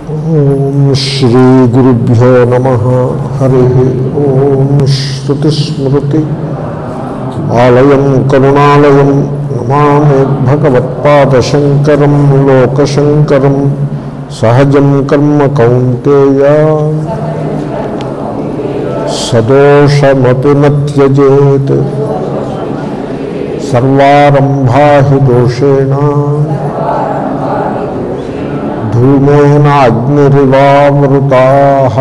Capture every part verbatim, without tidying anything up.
ఓం శ్రీ గురుభ్యో నమః. హరి ఓం. శ్రుతిస్మృతి ఆలయం కరుణాలయం నమామి భగవత్పాదశంకరం లోకశంకరం. సహజం కర్మ కౌంతేయ సదోషమపి న త్యజేత్. సర్వారంభా హి దోషేణ ధూమేన అగ్నిరివావృతాః.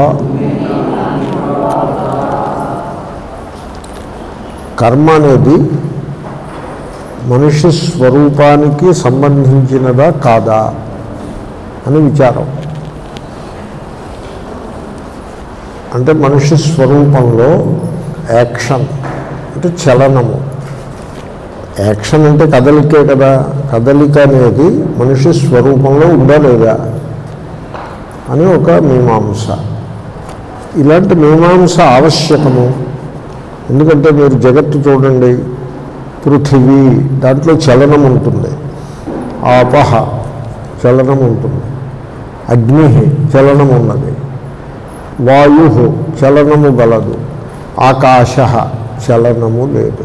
కర్మ అనేది మనిషి స్వరూపానికి సంబంధించినదా కాదా అని విచారం. అంటే మనిషి స్వరూపంలో యాక్షన్ అంటే చలనము. యాక్షన్ అంటే కదలికే కదా. కదలిక అనేది మనిషి స్వరూపంలో ఉందా లేదా అని ఒక మీమాంస. ఇలాంటి మీమాంస ఆవశ్యకము. ఎందుకంటే మీరు జగత్తు చూడండి, పృథివీ దాంట్లో చలనం ఉంటుంది, ఆపహ చలనం ఉంటుంది, అగ్ని చలనం ఉన్నది, వాయు చలనము గలదు, ఆకాశ చలనము లేదు.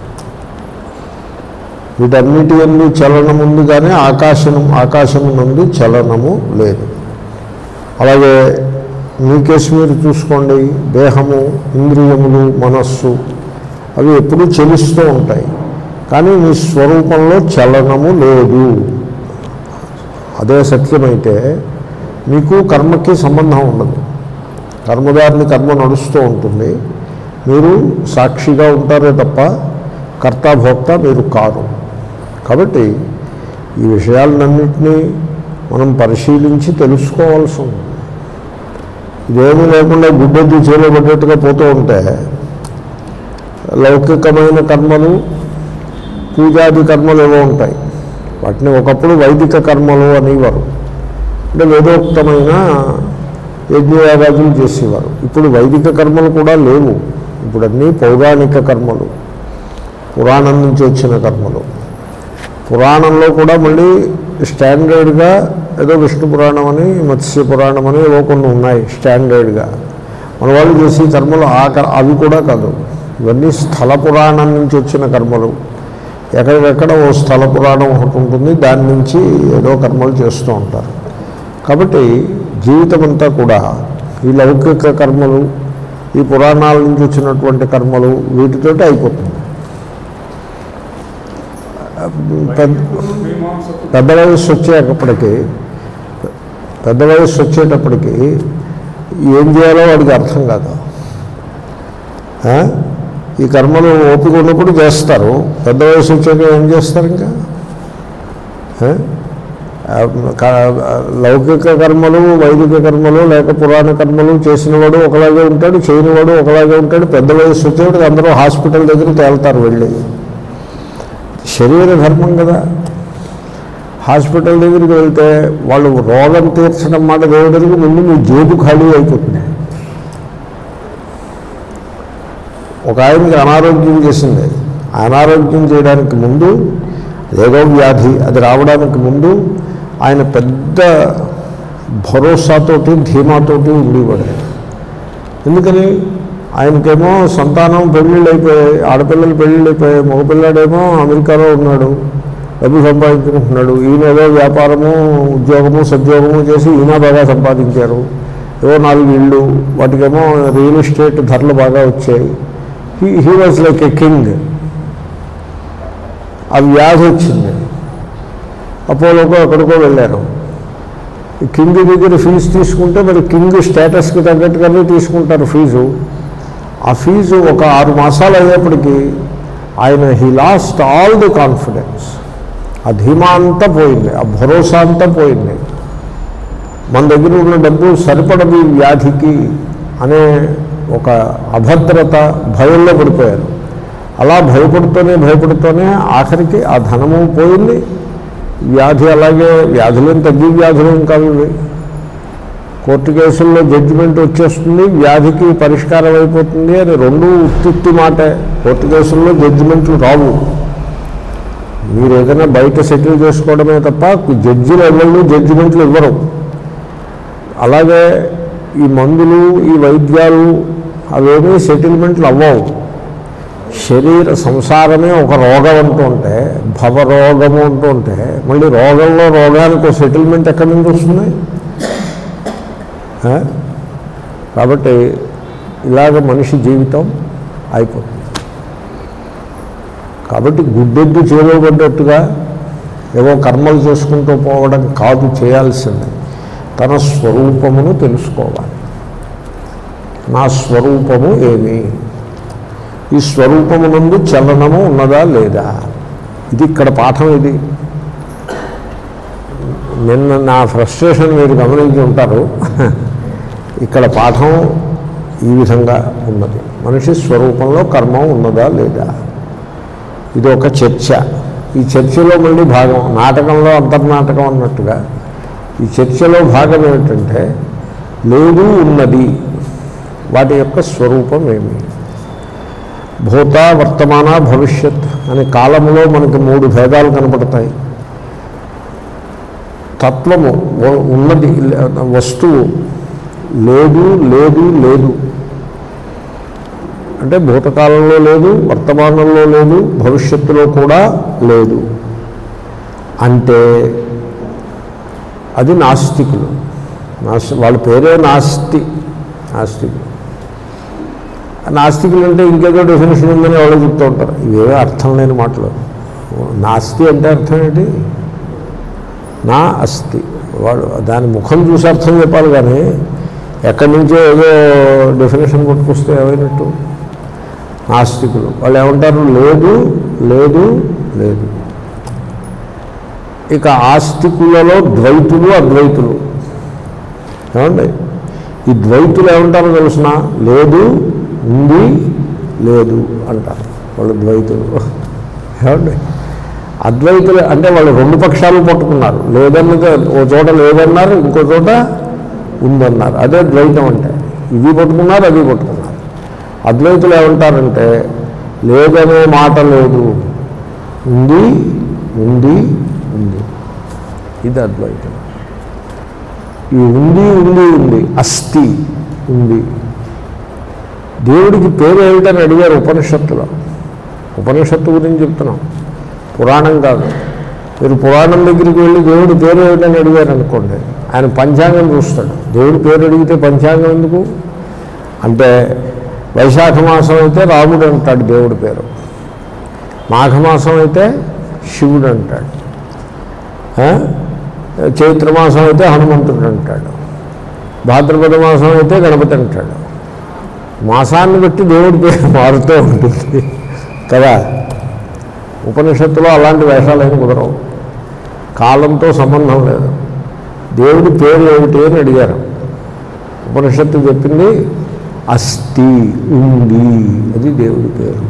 వీటన్నిటి యందు చలనము ఉంది కానీ ఆకాశం ఆకాశము నందు చలనము లేదు. అలాగే మీ కేసు మీరు చూసుకోండి, దేహము, ఇంద్రియములు, మనస్సు అవి ఎప్పుడూ చలిస్తూ ఉంటాయి, కానీ మీ స్వరూపంలో చలనము లేదు. అదే సత్యమైతే మీకు కర్మకి సంబంధం ఉండదు. కర్మదారిని కర్మ నడుస్తూ ఉంటుంది, మీరు సాక్షిగా ఉంటారే తప్ప కర్తాభోక్త మీరు కారు. కాబట్టి ఈ విషయాలన్నింటినీ మనం పరిశీలించి తెలుసుకోవాల్సి ఉంది. ఇదేమీ లేకుండా గుడ్డెద్దు చేయబడ్డట్టుగా పోతూ ఉంటే లౌకికమైన కర్మలు, పూజాది కర్మలు ఏవో ఉంటాయి. వాటిని ఒకప్పుడు వైదిక కర్మలు అనేవారు, అంటే వేదోక్తమైన యజ్ఞయాగాదులు చేసేవారు. ఇప్పుడు వైదిక కర్మలు కూడా లేవు. ఇప్పుడు అన్నీ పౌరాణిక కర్మలు, పురాణం నుంచి వచ్చిన కర్మలు. పురాణంలో కూడా మళ్ళీ స్టాండర్డ్గా ఏదో విష్ణు పురాణం అని, మత్స్య పురాణం అని ఏవో కొన్ని ఉన్నాయి స్టాండర్డ్గా. మన వాళ్ళు చేసే కర్మలు ఆ అవి కూడా కాదు. ఇవన్నీ స్థల పురాణం నుంచి వచ్చిన కర్మలు. ఎక్కడికెక్కడ ఓ స్థల పురాణం ఒకటి ఉంటుంది, దాని నుంచి ఏదో కర్మలు చేస్తూ ఉంటారు. కాబట్టి జీవితం అంతా కూడా ఈ లౌకిక కర్మలు, ఈ పురాణాల నుంచి వచ్చినటువంటి కర్మలు వీటితోటి అయిపోతుంది. పెద్ద వయస్సు వచ్చేటప్పటికి పెద్ద వయస్సు వచ్చేటప్పటికి ఏం చేయాలో వాడికి అర్థం కాదు. ఈ కర్మలు ఓపిక ఉన్నప్పుడు చేస్తారు, పెద్ద వయసు వచ్చాక ఏం చేస్తారు? ఇంకా లౌకిక కర్మలు, వైదిక కర్మలు లేక పురాణ కర్మలు చేసినవాడు ఒకలాగే ఉంటాడు, చేయనివాడు ఒకలాగే ఉంటాడు. పెద్ద వయసు వచ్చేవాడికి అందరూ హాస్పిటల్ దగ్గర తేలుతారు వెళ్ళి. శరీర ధర్మం కదా. హాస్పిటల్ దగ్గరికి వెళ్తే వాళ్ళు రోగం తీర్చడం మాట దేవుడికి ముందు మీ జేబు ఖాళీ అయిపోతుంది. ఒక ఆయనకి అనారోగ్యం చేసింది. అనారోగ్యం చేయడానికి ముందు ఏదో వ్యాధి అది రావడానికి ముందు ఆయన పెద్ద భరోసాతోటి ధీమాతోటి ఉండేవాడు. ఎందుకని? ఆయనకేమో సంతానం పెళ్ళిళ్ళు అయిపోయాయి, ఆడపిల్లలు పెళ్ళిళ్ళు అయిపోయాయి, మగపిల్లాడేమో అమెరికాలో ఉన్నాడు, డబ్బు సంపాదించుకుంటున్నాడు. ఈయన ఏదో వ్యాపారము, ఉద్యోగము, సద్యోగము చేసి ఈయన బాగా సంపాదించారు. ఏవో నాలుగు ఇళ్ళు, వాటికేమో రియల్ ఎస్టేట్ ధరలు బాగా వచ్చాయి. He he was like a king. ఆ వ్యాధి వచ్చింది. అపోలోకో ఎక్కడికో వెళ్ళారు. కింగ్ దగ్గర ఫీజు తీసుకుంటే మరి కింగ్ స్టేటస్కి తగ్గట్టుగానే తీసుకుంటారు ఫీజు. ఆ ఫీజు ఒక ఆరు మాసాలు అయ్యేప్పటికీ ఆయన he lost all the confidence. ఆ ధీమా అంతా పోయింది, ఆ భరోసా అంతా పోయింది. మన దగ్గర ఉన్న డబ్బు సరిపడదు ఈ వ్యాధికి అనే ఒక అభద్రత, భయంలో పడిపోయారు. అలా భయపడుతూనే భయపడుతూనే ఆఖరికి ఆ ధనము పోయింది. వ్యాధి అలాగే, వ్యాధులేం తగ్గి వ్యాధులేం కావు. కోర్టు కేసుల్లో జడ్జిమెంట్ వచ్చేస్తుంది, వ్యాధికి పరిష్కారం అయిపోతుంది అని రెండు ఉత్తుత్తి మాటే. కోర్టు కేసుల్లో జడ్జిమెంట్లు రావు. మీరు ఏదైనా బయట సెటిల్ చేసుకోవడమే తప్ప జడ్జిలు ఎవరు జడ్జిమెంట్లు ఇవ్వరు. అలాగే ఈ మందులు ఈ వైద్యాలు అవేమీ సెటిల్మెంట్లు అవ్వవు. శరీర సంసారమే ఒక రోగం అంటూ ఉంటే, భవరోగము అంటూ ఉంటే, మళ్ళీ రోగంలో రోగానికి ఒక సెటిల్మెంట్ ఎక్కడి నుంచి వస్తుంది? కాబట్టి ఇలాగ మనిషి జీవితం అయిపోతుంది. కాబట్టి గుడ్డెద్దు చేరబడ్డట్టుగా ఏవో కర్మలు చేసుకుంటూ పోవడం కాదు చేయాల్సింది. తన స్వరూపమును తెలుసుకోవాలి. నా స్వరూపము ఏమి, ఈ స్వరూపమునందు చలనము ఉన్నదా లేదా, ఇది ఇక్కడ పాఠం. ఇది నిన్న నా ఫ్రస్ట్రేషన్ మీరు గమనించి ఉంటారు. ఇక్కడ పాఠం ఈ విధంగా ఉన్నది. మనిషి స్వరూపంలో కర్మం ఉన్నదా లేదా, ఇది ఒక చర్చ. ఈ చర్చలో మళ్ళీ భాగం, నాటకంలో అంతర్నాటకం అన్నట్టుగా ఈ చర్చలో భాగం ఏమిటంటే లేదు ఉన్నది, వాటి యొక్క స్వరూపం ఏమి. భూత వర్తమాన భవిష్యత్ అనే కాలములో మనకి మూడు భేదాలు కనపడతాయి. తత్వము ఉన్నది, వస్తువు లేదు లేదు లేదు అంటే భూతకాలంలో లేదు, వర్తమానంలో లేదు, భవిష్యత్తులో కూడా లేదు అంటే అది నాస్తికులు. నాస్తి వాళ్ళ పేరే నాస్తి, నాస్తికులు. నాస్తికులు అంటే ఇంకేదో డెఫినేషన్ ఉందని వాళ్ళు చెప్తూ ఉంటారు. ఇవేవో అర్థం లేని మాటలు. నాస్తి అంటే అర్థం ఏంటి? నా అస్తి. వాడు దాని ముఖం చూసి అర్థం చెప్పాలి, కానీ ఎక్కడి నుంచో ఏదో డెఫినేషన్ పట్టుకొస్తే ఏమైనట్టు. నాస్తికులు వాళ్ళు ఏమంటారు? లేదు లేదు లేదు. ఇక ఆస్తికులలో ద్వైతులు అద్వైతులు. ఏమండి ఈ ద్వైతులు ఏమంటారో తెలుసిన? లేదు ఉంది లేదు అంటారు వాళ్ళు ద్వైతులు. ఏమండి అద్వైతులు అంటే వాళ్ళు రెండు పక్షాలు పట్టుకున్నారు. లేదన్నది ఓ చోట లేదన్నారు, ఇంకో చోట ఉందన్నారు. అదే ద్వైతం అంటే. ఇది పట్టుకున్నారు, అది పట్టుకున్నారు. అద్వైతులు ఏమంటారంటే లేదనే మాట లేదు, ఉంది ఉంది ఉంది. ఇది అద్వైతం. ఈ ఉంది ఉంది ఉంది అస్థి ఉంది. దేవుడికి పేరు ఏమిటని అడిగారు ఉపనిషత్తులో. ఉపనిషత్తు గురించి చెప్తున్నాం, పురాణం కాదు. మీరు పురాణం దగ్గరికి వెళ్ళి దేవుడి పేరు ఏమిటని అడిగారు అనుకోండి, ఆయన పంచాంగం చూస్తాడు. దేవుడి పేరు అడిగితే పంచాంగం ఎందుకు అంటే, వైశాఖ మాసం అయితే రాముడు అంటాడు దేవుడి పేరు, మాఘమాసం అయితే శివుడు అంటాడు, చైత్రమాసం అయితే హనుమంతుడు అంటాడు, భాద్రపద మాసం అయితే గణపతి అంటాడు. మాసాన్ని బట్టి దేవుడి పేరు మారుతూ ఉంటుంది కదా. ఉపనిషత్తులో అలాంటి వేషాలైన కుదరవు, కాలంతో సంబంధం లేదు. దేవుడి పేరు ఏమిటి అని అడిగారు. ఉపనిషత్తు చెప్పింది అస్థి ఉంది, అది దేవుడి పేరు.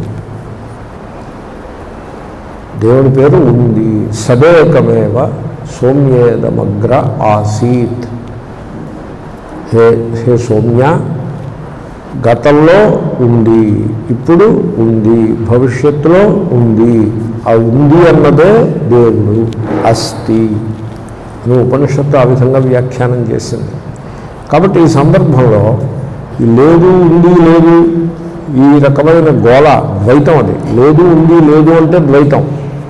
దేవుడి పేరు ఉంది. సదేకమేవ సౌమ్యేదమగ్ర ఆసీత్. హే హే సౌమ్య, గతంలో ఉంది, ఇప్పుడు ఉంది, భవిష్యత్తులో ఉంది. ఆ ఉంది అన్నదే దేవుడు. అస్థి అని ఉపనిషత్తు ఆ విధంగా వ్యాఖ్యానం చేసింది. కాబట్టి ఈ సందర్భంలో ఈ లేదు ఉంది లేదు ఈ రకమైన గోళ ద్వైతం. అది లేదు ఉంది లేదు అంటే ద్వైతం,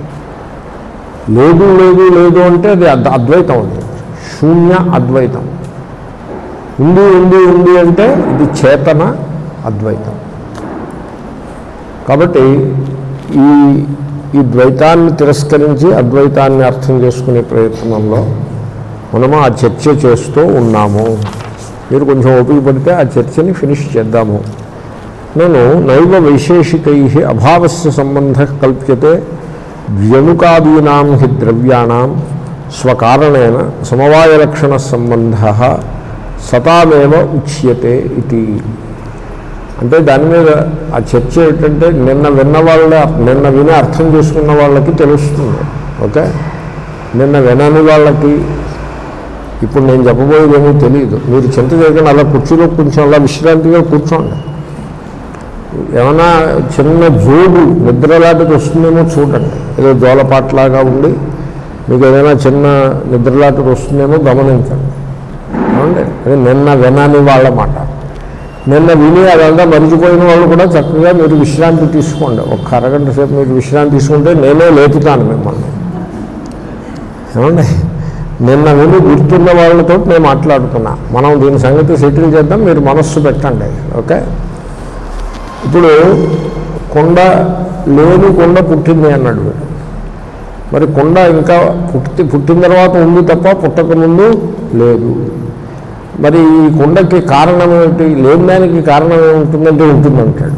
లేదు లేదు లేదు అంటే అది అద్వైతం. అది శూన్య అద్వైతం. ఉంది ఉంది ఉంది అంటే ఇది చేతన అద్వైతం. కాబట్టి ఈ ఈ ద్వైతాన్ని తిరస్కరించి అద్వైతాన్ని అర్థం చేసుకునే ప్రయత్నంలో మనము ఆ చర్చ చేస్తూ ఉన్నాము. మీరు కొంచెం ఓపిక పడితే ఆ చర్చని ఫినిష్ చేద్దాము. నేను నైవ వైశేషికై అభావస్య సంబంధ కల్ప్యతే వ్యనుకాదీనాం హి ద్రవ్యాణం స్వకారణేన సమవాయలక్షణ సంబంధ సతామేవ ఉచ్యతే ఇది. అంటే దాని మీద ఆ చర్చ ఏంటంటే నిన్న విన్న వాళ్ళ నిన్న విని అర్థం చేసుకున్న వాళ్ళకి తెలుస్తుంది. ఓకే, నిన్న వినని వాళ్ళకి ఇప్పుడు నేను చెప్పబోయేది ఏమీ తెలియదు. మీరు చింత చేయకుండా అలా కుర్చీలో కొంచెం అలా విశ్రాంతిగా కూర్చోండి. ఏమైనా చిన్న జోడు నిద్రలాంటిది వస్తుందేమో చూడండి. ఏదో జోలపాట్లాగా ఉండి మీకు ఏదైనా చిన్న నిద్రలాంటిది వస్తుందేమో గమనించండి. ఏమండి అది నిన్న వినని వాళ్ళ మాట. నిన్న విని అదంతా మరిచిపోయిన వాళ్ళు కూడా చక్కగా మీరు విశ్రాంతి తీసుకోండి. ఒక అరగంట సేపు మీరు విశ్రాంతి తీసుకుంటే నేనే లేపుతాను మిమ్మల్ని. ఏమండి, నిన్న విని గుర్తున్న వాళ్ళతో నేను మాట్లాడుతున్నా. మనం దీని సంగతి సెటిల్ చేద్దాం, మీరు మనస్సు పెట్టండి. ఓకే, ఇప్పుడు కుండ లేని కుండ పుట్టింది అన్నాడు వీడు. మరి కుండ ఇంకా పుట్టి పుట్టిన తర్వాత ఉంది తప్ప పుట్టక ముందు లేదు. మరి ఈ కుండకి కారణం ఏమిటి? లేని దానికి కారణం ఏముంటుందంటే ఉంటుందంటాడు.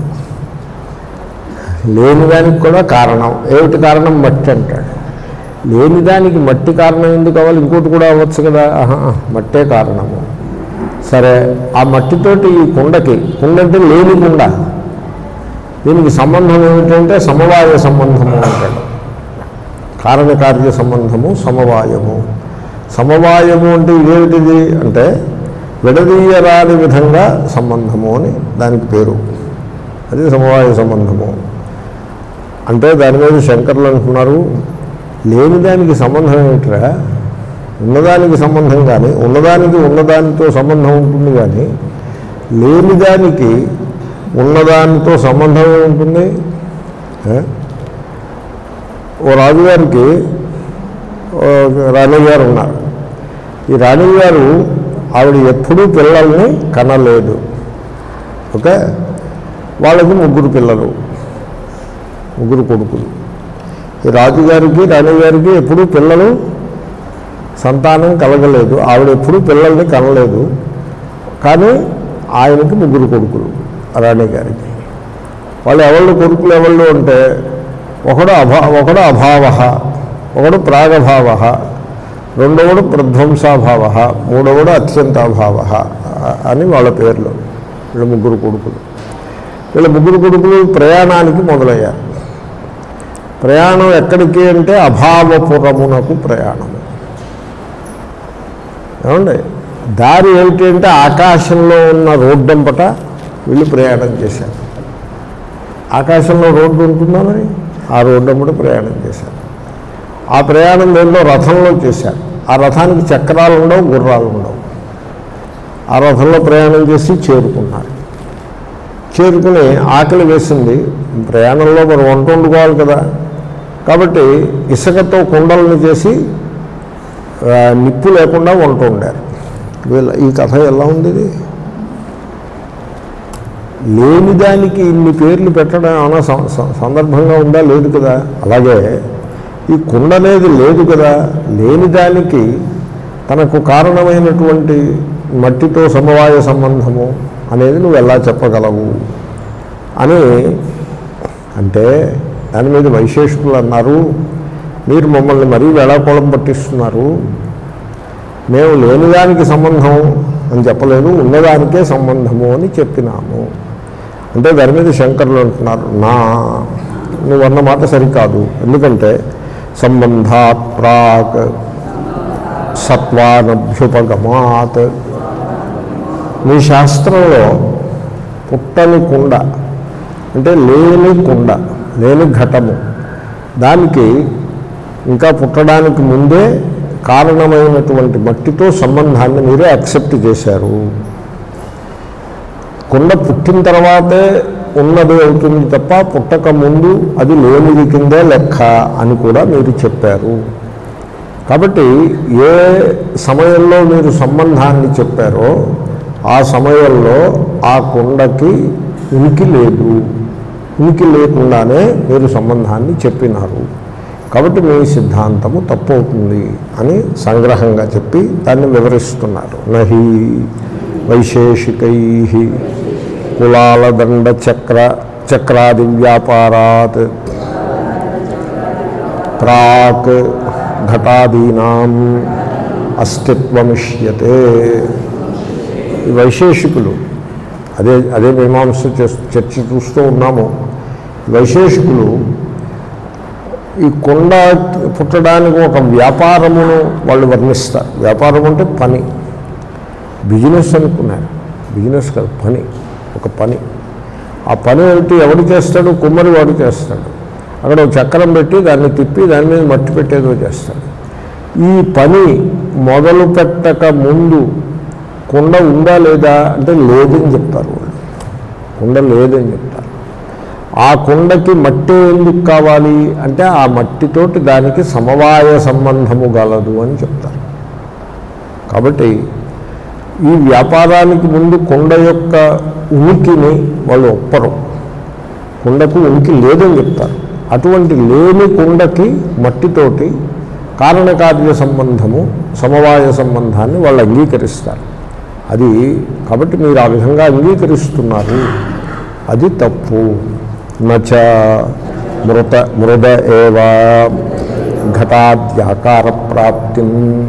లేని దానికి కూడా కారణం ఏమిటి? కారణం మట్టి అంటాడు. లేని దానికి మట్టి కారణం ఎందుకు కావాలి? ఇంకోటి కూడా అవ్వచ్చు కదా. ఆహా, మట్టే కారణము. సరే, ఆ మట్టితోటి ఈ కుండకి, కుండ అంటే లేని కుండ, దీనికి సంబంధం ఏమిటంటే సమవాయ సంబంధము అంటాడు. కారణకార్య సంబంధము సమవాయము. సమవాయము అంటే ఇదేమిటిది అంటే విడదీయరాని విధంగా సంబంధము అని దానికి పేరు. అది సమవాయ సంబంధము. అంటే దాని మీద శంకర్లు అంటున్నారు, లేని దానికి సంబంధం ఏమిట్రా? ఉన్నదానికి సంబంధం కానీ, ఉన్నదానికి ఉన్నదానితో సంబంధం ఉంటుంది కానీ లేని దానికి ఉన్నదానితో సంబంధం ఉంటుంది. ఓ రాజుగారికి రాణిగారు ఉన్నారు. ఈ రాణిగారు ఆవిడ ఎప్పుడూ పిల్లల్ని కనలేదు. ఓకే, వాళ్ళకి ముగ్గురు పిల్లలు, ముగ్గురు కొడుకులు. ఈ రాజుగారికి రాణిగారికి ఎప్పుడూ పిల్లలు సంతానం కలగలేదు. ఆవిడ ఎప్పుడూ పిల్లల్ని కనలేదు. కానీ ఆయనకి ముగ్గురు కొడుకులు రాణి గారికి. వాళ్ళు ఎవళ్ళు కొడుకులు ఎవళ్ళు అంటే ఒకడు అభా ఒకడు అభావ, ఒకడు ప్రాగభావ, రెండవడు ప్రధ్వంసాభావ, మూడవడు అత్యంతాభావ అని వాళ్ళ పేర్లు. వీళ్ళ ముగ్గురు కొడుకులు. వీళ్ళ ముగ్గురు కొడుకులు ప్రయాణానికి మొదలయ్యారు. ప్రయాణం ఎక్కడికి అంటే అభావపురమునకు ప్రయాణము. ఏమండి, దారి ఏమిటి అంటే ఆకాశంలో ఉన్న రోడ్డంపట వీళ్ళు ప్రయాణం చేశారు. ఆకాశంలో రోడ్డు ఉంటుందా మరి? ఆ రోడ్డంపట ప్రయాణం చేశారు. ఆ ప్రయాణం దేంట్లో? రథంలో చేశారు. ఆ రథానికి చక్రాలు ఉండవు, గుర్రాలు ఉండవు. ఆ రథంలో ప్రయాణం చేసి చేరుకున్నారు. చేరుకుని ఆకలి వేసింది. ప్రయాణంలో మరి వంట వండుకోవాలి కదా. కాబట్టి ఇసుకతో కుండలను చేసి నిప్పు లేకుండా వంట వండారు. వీళ్ళ ఈ కథ ఎలా ఉంది? ఇది లేని దానికి ఇన్ని పేర్లు పెట్టడం అన్న సందర్భంగా ఉందా? లేదు కదా. అలాగే ఈ కుండ అనేది లేదు కదా. లేని దానికి తనకు కారణమైనటువంటి మట్టితో సమవాయ సంబంధము అనేది నువ్వు ఎలా చెప్పగలవు అని అంటే దాని మీద వైశేషికులు అన్నారు, మీరు మమ్మల్ని మరీ వేళాకోళం పట్టిస్తున్నారు. మేము లేనిదానికి సంబంధం అని చెప్పలేదు, ఉన్నదానికే సంబంధము అని చెప్పినాము. అంటే దాని మీద శంకరులు అంటున్నారు, నా నువ్వన్న మాట సరికాదు. ఎందుకంటే సంబంధాత్ ప్రాక్ సత్వానభ్యుపగమాత్. మీ శాస్త్రంలో పుట్టని కుండ అంటే లేని కుండ, లేని ఘటము, దానికి ఇంకా పుట్టడానికి ముందే కారణమైనటువంటి మట్టితో సంబంధాన్ని మీరే యాక్సెప్ట్ చేశారు. కుండ పుట్టిన తర్వాతే ఉన్నది అవుతుంది తప్ప పుట్టక ముందు అది లేనిది కిందే లెక్క అని కూడా మీరు చెప్పారు. కాబట్టి ఏ సమయంలో మీరు సంబంధాన్ని చెప్పారో ఆ సమయంలో ఆ కుండకి ఉనికి లేదు. ఉనికి లేకుండానే మీరు సంబంధాన్ని చెప్పినారు. కాబట్టి మీ సిద్ధాంతము తప్పు అవుతుంది అని సంగ్రహంగా చెప్పి దాన్ని వివరిస్తున్నారు. నహి వైశేషికై కులాల దండ చక్ర చక్రాది వ్యాపారాత్ ప్రాక్ ఘటాదీనాం అస్తిత్వమిష్యతే. ఈ వైశేషికులు అదే అదే మీమాంస చర్చ చూస్తూ ఉన్నాము. వైశేషికులు ఈ కుండ పుట్టడానికి ఒక వ్యాపారమును వాళ్ళు వర్ణిస్తారు. వ్యాపారం అంటే పని, బిజినెస్ అనుకున్నారు. బిజినెస్ కాదు, పని, ఒక పని. ఆ పని ఏమిటి? ఎవడు చేస్తాడు? కుమ్మరి వాడు చేస్తాడు. అక్కడ ఒక చక్రం పెట్టి దాన్ని తిప్పి దాని మీద మట్టి పెట్టేదో చేస్తాడు. ఈ పని మొదలు పెట్టక ముందు కుండ ఉందా లేదా అంటే లేదని చెప్తారు వాళ్ళు. కుండ లేదని చెప్తారు. ఆ కుండకి మట్టి ఎందుకు కావాలి అంటే ఆ మట్టితోటి దానికి సమవాయ సంబంధము గలదు అని చెప్తారు. కాబట్టి ఈ వ్యాపారానికి ముందు కుండ యొక్క ఉనికిని వాళ్ళు ఒప్పరు. కుండకు ఉనికి లేదని చెప్తారు. అటువంటి లేని కుండకి మట్టితోటి కారణకార్య సంబంధము సమవాయ సంబంధాన్ని వాళ్ళు అంగీకరిస్తారు. అది కాబట్టి మీరు ఆ విధంగా అంగీకరిస్తున్నారు, అది తప్పు. నచ మృత మృద ఏవ ఘటాద్యాకార ప్రాప్తిం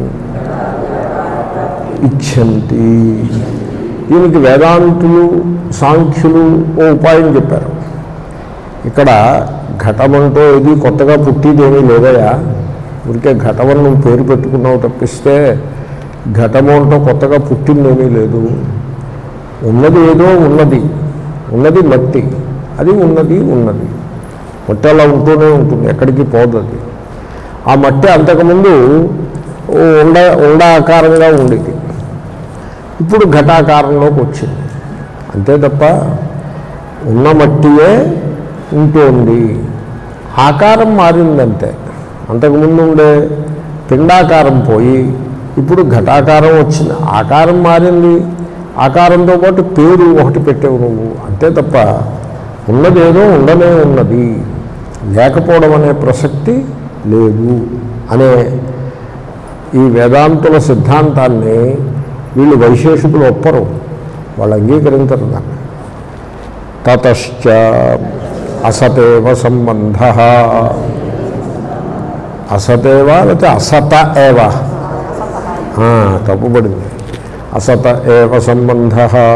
ఇచ్ఛంతి. దీనికి వేదాంతులు సాంఖ్యులు ఓ ఉపాయం చెప్పారు. ఇక్కడ ఘటమంటూ ఏది కొత్తగా పుట్టిదేమీ లేదయా, ఊరికే ఘటమని నువ్వు పేరు పెట్టుకున్నావు తప్పిస్తే ఘటము అంటూ కొత్తగా పుట్టిందేమీ లేదు. ఉన్నది ఏదో ఉన్నది, ఉన్నది మట్టి, అది ఉన్నది ఉన్నది మట్టి అలా ఉంటూనే ఉంటుంది, ఎక్కడికి పోదు అది. ఆ మట్టి అంతకుముందు ఉండ ఉండ ఆకారంగా ఉండేది, ఇప్పుడు ఘటాకారంలోకి వచ్చింది, అంతే తప్ప ఉన్న మట్టియే ఉంటుంది. ఆకారం మారిందంతే. అంతకుముందు ఉండే పిండాకారం పోయి ఇప్పుడు ఘటాకారం వచ్చింది. ఆకారం మారింది, ఆకారంతో పాటు పేరు ఒకటి పెట్టేవు నువ్వు, అంతే తప్ప ఉన్నదేదో ఉండనే ఉన్నది, లేకపోవడం అనే ప్రసక్తి లేదు అనే ఈ వేదాంతుల సిద్ధాంతాన్ని వీళ్ళు వైశేషికులు ఒప్పరు, వాళ్ళు అంగీకరించరు దాన్ని. తతశ్చ అసతేవ సంబంధ, అసతేవ లేకపోతే అసత ఏవ, తప్పుపడింది. అసత ఏవ సంబంధ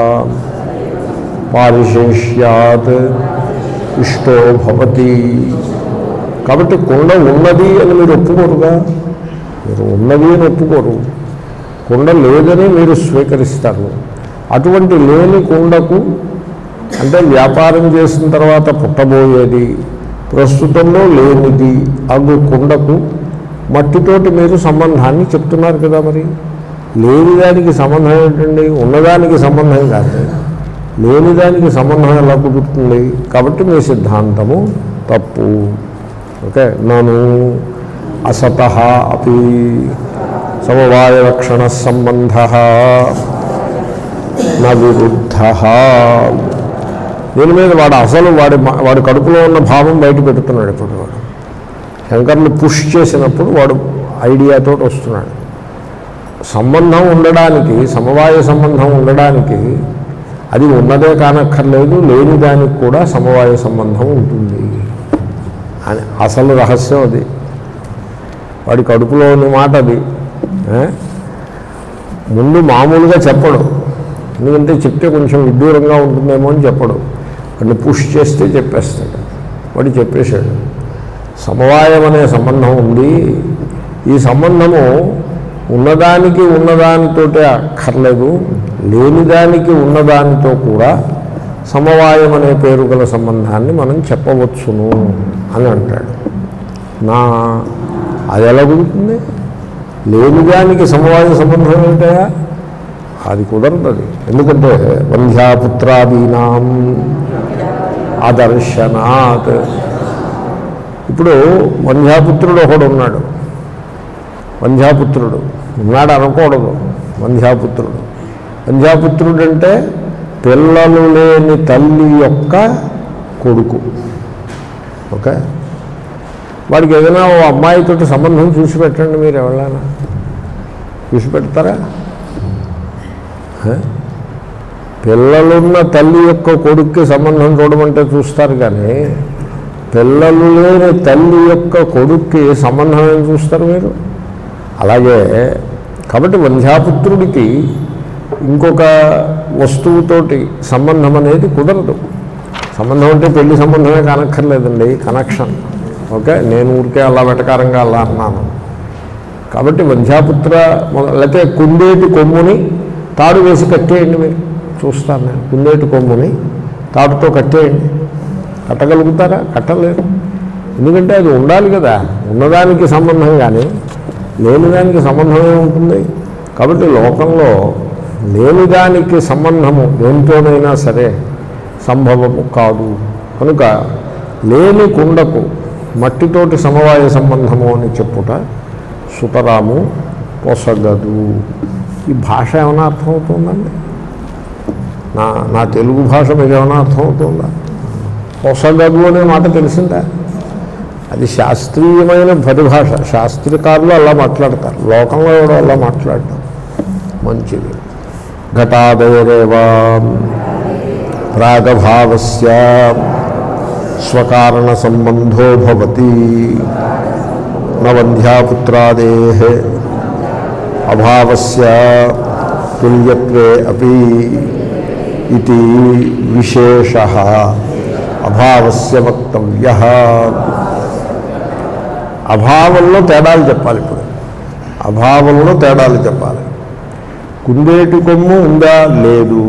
పారిశేష్యాత్ ఇష్టో భవతి. కాబట్టి కుండ ఉన్నది అని మీరు ఒప్పుకోరుగా, మీరు ఉన్నది అని ఒప్పుకోరు, కుండ లేదని మీరు స్వీకరిస్తారు. అటువంటి లేని కుండకు అంటే వ్యాపారం చేసిన తర్వాత పుట్టబోయేది ప్రస్తుతంలో లేనిది అగు కుండకు మట్టితోటి మీరు సంబంధాన్ని చెప్తున్నారు కదా. మరి లేనిదానికి సంబంధం ఏంటండి, ఉన్నదానికి సంబంధం కాదు, లేనిదానికి సంబంధం ఎలా కుదురుతుంది? కాబట్టి మీ సిద్ధాంతము తప్పు. ఓకే. నను అసత అపి సమవాయ లక్షణ సంబంధ నా విరుద్ధ. దీని మీద వాడు అసలు వాడి వాడి కడుపులో ఉన్న భావం బయట పెడుతున్నాడు. ఇప్పుడు వాడు శంకర్ని పుష్ చేసినప్పుడు వాడు ఐడియాతో వస్తున్నాడు. సంబంధం ఉండడానికి, సమవాయ సంబంధం ఉండడానికి అది ఉన్నదే కానక్కర్లేదు, లేని దానికి కూడా సమవాయ సంబంధం ఉంటుంది అని అసలు రహస్యం అది. వాడి కడుపులో ఉన్న మాట అది. ముందు మామూలుగా చెప్పడు, ఎందుకంటే చెప్తే కొంచెం విడ్డూరంగా ఉంటుందేమో అని చెప్పడు, వాడిని పుష్ చేస్తే చెప్పేస్తాడు. వాడు చెప్పేశాడు సమవాయం అనే సంబంధం ఉంది, ఈ సంబంధము ఉన్నదానికి ఉన్నదానితోటే అక్కర్లేదు, లేనిదానికి ఉన్నదానితో కూడా సమవాయం అనే పేరు గల సంబంధాన్ని మనం చెప్పవచ్చును అని అంటాడు. నా అది ఎలా కుదురుతుంది? లేనిదానికి సమవాయ సంబంధం ఏంటయా? అది కుదరదు. ఎందుకంటే వంధ్యాపుత్రాదీనాం ఆదర్శనాత్. ఇప్పుడు వంధ్యాపుత్రుడు ఒకడు ఉన్నాడు, వంధ్యాపుత్రుడు ఉన్నాడు అనకూడదు, వంధ్యాపుత్రుడు. వంధ్యాపుత్రుడు అంటే పిల్లలు లేని తల్లి యొక్క కొడుకు. ఓకే. వాడికి ఏదైనా ఓ అమ్మాయితో సంబంధం చూసి పెట్టండి, మీరు ఎవరైనా చూసి పెడతారా? పిల్లలున్న తల్లి యొక్క కొడుక్కి సంబంధం చూడమంటే చూస్తారు, కానీ పిల్లలు లేని తల్లి యొక్క కొడుక్కి సంబంధం ఏం చూస్తారు మీరు? అలాగే కాబట్టి వంధ్యాపుత్రుడికి ఇంకొక వస్తువుతోటి సంబంధం అనేది కుదరదు. సంబంధం అంటే పెళ్లి సంబంధమే కానక్కర్లేదండి, కనెక్షన్. ఓకే. నేను ఊరికే అలా వెటకారంగా అలా అన్నాను. కాబట్టి వంధ్యాపుత్ర లేకపోతే కుందేటి కొమ్ముని తాడు వేసి కట్టేయండి, మీరు చూస్తాను నేను. కుందేటి కొమ్ముని తాడుతో కట్టేయండి, కట్టగలుగుతారా? కట్టలేరు. ఎందుకంటే అది ఉండాలి కదా, ఉన్నదానికి సంబంధం కానీ లేనిదానికి సంబంధమే ఉంటుంది. కాబట్టి లోకంలో లేని దానికి సంబంధము దేనితోనైనా సరే సంభవము కాదు కనుక లేని కుండకు మట్టితోటి సమవాయ సంబంధము అని చెప్పుట సుతరాము పొసగదు. ఈ భాష ఏమైనా అర్థమవుతుందండి? నా నా తెలుగు భాష మీకు ఏమైనా అర్థమవుతుందా? పొసగదు అనే మాట తెలిసిందా? అది శాస్త్రీయమైన పరిభాష. శాస్త్రకారులు అలా మాట్లాడతారు, లోకంలో కూడా అలా మాట్లాడతారు. మంచిది. ఘటాదయరేవా ప్రాగభావస్య స్వకారణ సంబంధో భవతి నవంధ్యాపుత్రాదేః అభావస్య తుల్యత్వే అపి ఇతి విశేషః అభావస్య వక్తవ్యః. అభావంలో తేడాలు చెప్పాలి. ఇప్పుడు అభావంలో తేడాలు చెప్పాలి. కుందేటి కొమ్ము ఉందా? లేదు.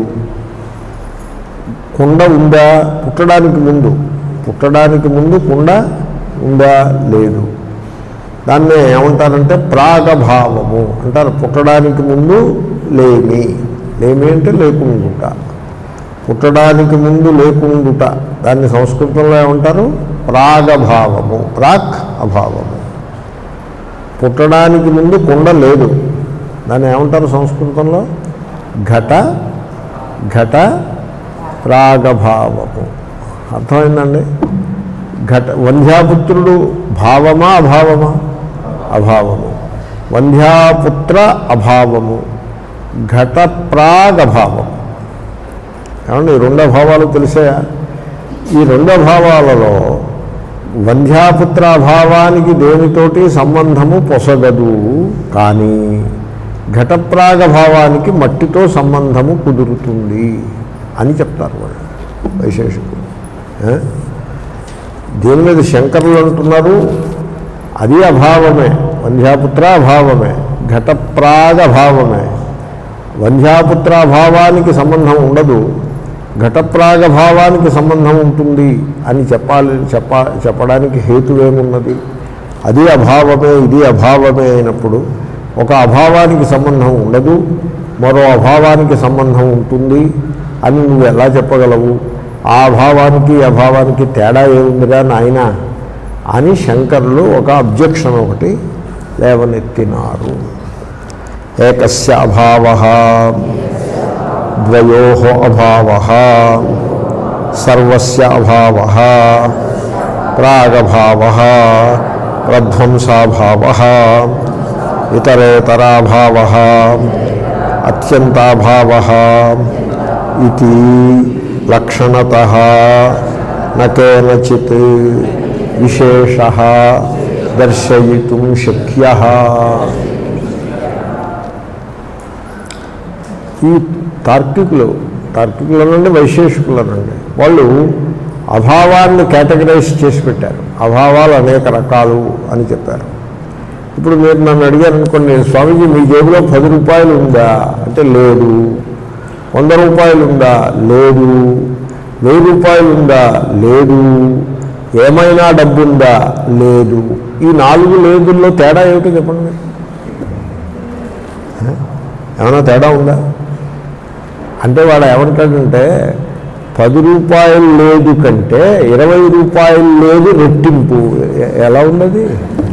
కుండ ఉందా? పుట్టడానికి ముందు పుట్టడానికి ముందు కుండ ఉందా? లేదు. దాన్ని ఏమంటారంటే ప్రాగభావము అంటారు. పుట్టడానికి ముందు లేమి. లేమి అంటే లేకుండుట. పుట్టడానికి ముందు లేకుండుట దాన్ని సంస్కృతంలో ఏమంటారు? ప్రాగభావము. ప్రాక్ అభావము. పుట్టడానికి ముందు కుండ లేదు, దాన్ని ఏమంటారు సంస్కృతంలో? ఘట ఘట ప్రాగభావము. అర్థమైందండి? ఘట వంధ్యాపుత్రుడు భావమా అభావమా? అభావము. వంధ్యాపుత్ర అభావము. ఘట ప్రాగభావం. ఏమండి ఈ రెండు అభావాలు తెలిసాయా? ఈ రెండు అభావాలలో వంధ్యాపుత్ర అభావానికి దేనితోటి సంబంధము పొసగదు, కానీ ఘటప్రాగభావానికి మట్టితో సంబంధము కుదురుతుంది అని చెప్తారు వాళ్ళు వైశేషికులు. దీని మీద శంకరులు అంటున్నారు అది అభావమే, వంధ్యాపుత్ర అభావమే, ఘటప్రాగభావమే. వంధ్యాపుత్రాభావానికి సంబంధం ఉండదు, ఘటప్రాగభావానికి సంబంధం ఉంటుంది అని చెప్పాలి. చెప్ప చెప్పడానికి హేతువేమున్నది? అది అభావమే, ఇది అభావమే అయినప్పుడు ఒక అభావానికి సంబంధం ఉండదు, మరో అభావానికి సంబంధం ఉంటుంది అని నువ్వు ఎలా చెప్పగలవు? ఆ అభావానికి అభావానికి తేడా ఏముందిరా నాయన అని శంకరులు ఒక అబ్జెక్షన్ ఒకటి లేవనెత్తినారు. ఏకస్య అభావః ద్వయోః అభావః సర్వస్య అభావః ప్రాగభావః ప్రధ్వంసాభావః ఇతరేతరాభావః అత్యంతాభావః ఇతి లక్షణతః న కేనచిత్ విశేషః దర్శయితుం శక్యః. ఈ తార్కికులు తార్కికులు నుండి వైశేషికులు నుండి వాళ్ళు అభావాన్ని కేటగరైజ్ చేసి పెట్టారు. అభావాలు అనేక రకాలు అని చెప్పారు. ఇప్పుడు మీరు నన్ను అడిగారు అనుకోండి, స్వామీజీ మీ జేబులో పది రూపాయలు ఉందా అంటే లేదు, వంద రూపాయలు ఉందా లేదు, వెయ్యి రూపాయలు ఉందా లేదు, ఏమైనా డబ్బు ఉందా లేదు. ఈ నాలుగు లేదుల్లో తేడా ఏమిటో చెప్పండి. ఏమైనా తేడా ఉందా అంటే వాడు ఏమంటాడంటే పది రూపాయలు లేదు కంటే ఇరవై రూపాయలు లేదు రెట్టింపు. ఎలా ఉన్నది?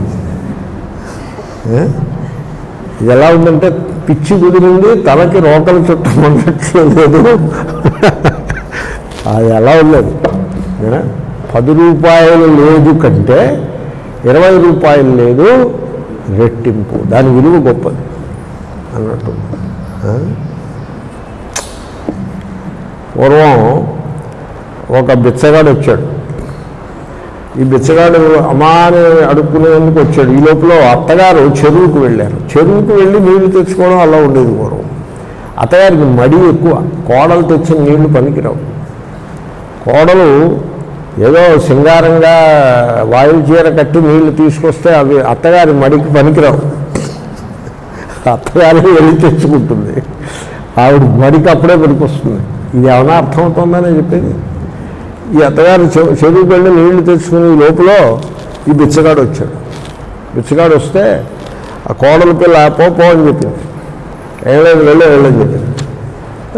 ఇది ఎలా ఉందంటే పిచ్చి కుదిరింది తలకి రోకలు చుట్టమన్నట్లు లేదు. అది ఎలా ఉన్నది? పది రూపాయలు లేదు కంటే ఇరవై రూపాయలు లేదు రెట్టింపు, దాని విలువ గొప్పది అన్నట్టు. పూర్వం ఒక బిచ్చగాడు వచ్చాడు. ఈ బిచ్చగాడు అమ్మాని అడుక్కునేందుకు వచ్చాడు. ఈ లోపల అత్తగారు చెరువుకు వెళ్ళారు. చెరువుకు వెళ్ళి నీళ్లు తెచ్చుకోవడం అలా ఉండేది పూర్వం. అత్తగారికి మడి ఎక్కువ, కోడలు తెచ్చిన నీళ్లు పనికిరావు. కోడలు ఏదో సింగారంగా వాయు చీర కట్టి నీళ్లు తీసుకొస్తే అవి అత్తగారి మడికి పనికిరావు. అత్తగారి వెళ్ళి తెచ్చుకుంటుంది, ఆవిడ మడికి అప్పుడే పనికొస్తుంది. ఇది ఏమైనా అర్థమవుతుందని చెప్పేది. ఈ అత్తగారు చెరువుకి వెళ్ళి నీళ్లు తెచ్చుకునే లోపల ఈ బిచ్చగాడు వచ్చాడు. బిచ్చగాడు వస్తే ఆ కోడల పిల్ల పో పో అని చెప్పింది. ఏం లేదు వెళ్ళే వెళ్ళని చెప్పింది.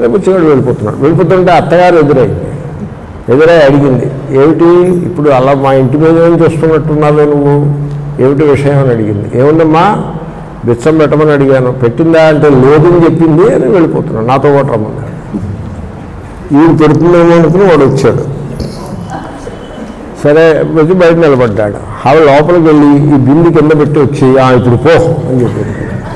సరే బుచ్చిగాడు వెళ్ళిపోతున్నాడు. వెళ్ళిపోతుంటే అత్తగారు ఎదురైంది. ఎదురై అడిగింది, ఏమిటి ఇప్పుడు అలా మా ఇంటి మీద నుంచి వస్తున్నట్టున్నావే నువ్వు, ఏమిటి విషయం అని అడిగింది. ఏముందమ్మా, బిచ్చం పెట్టమని అడిగాను, పెట్టిందా అంటే లేదని చెప్పింది అని వెళ్ళిపోతున్నాడు. నాతో పాటు రమ్మన్నాడు. ఈయన పెడుతుందేమో అనుకుని వాడు వచ్చాడు. సరే వచ్చి బయట నిలబడ్డాడు. ఆవిడ లోపలికి వెళ్ళి ఈ బిల్లు కింద పెట్టి వచ్చి ఇప్పుడు పో అని చెప్పాడు.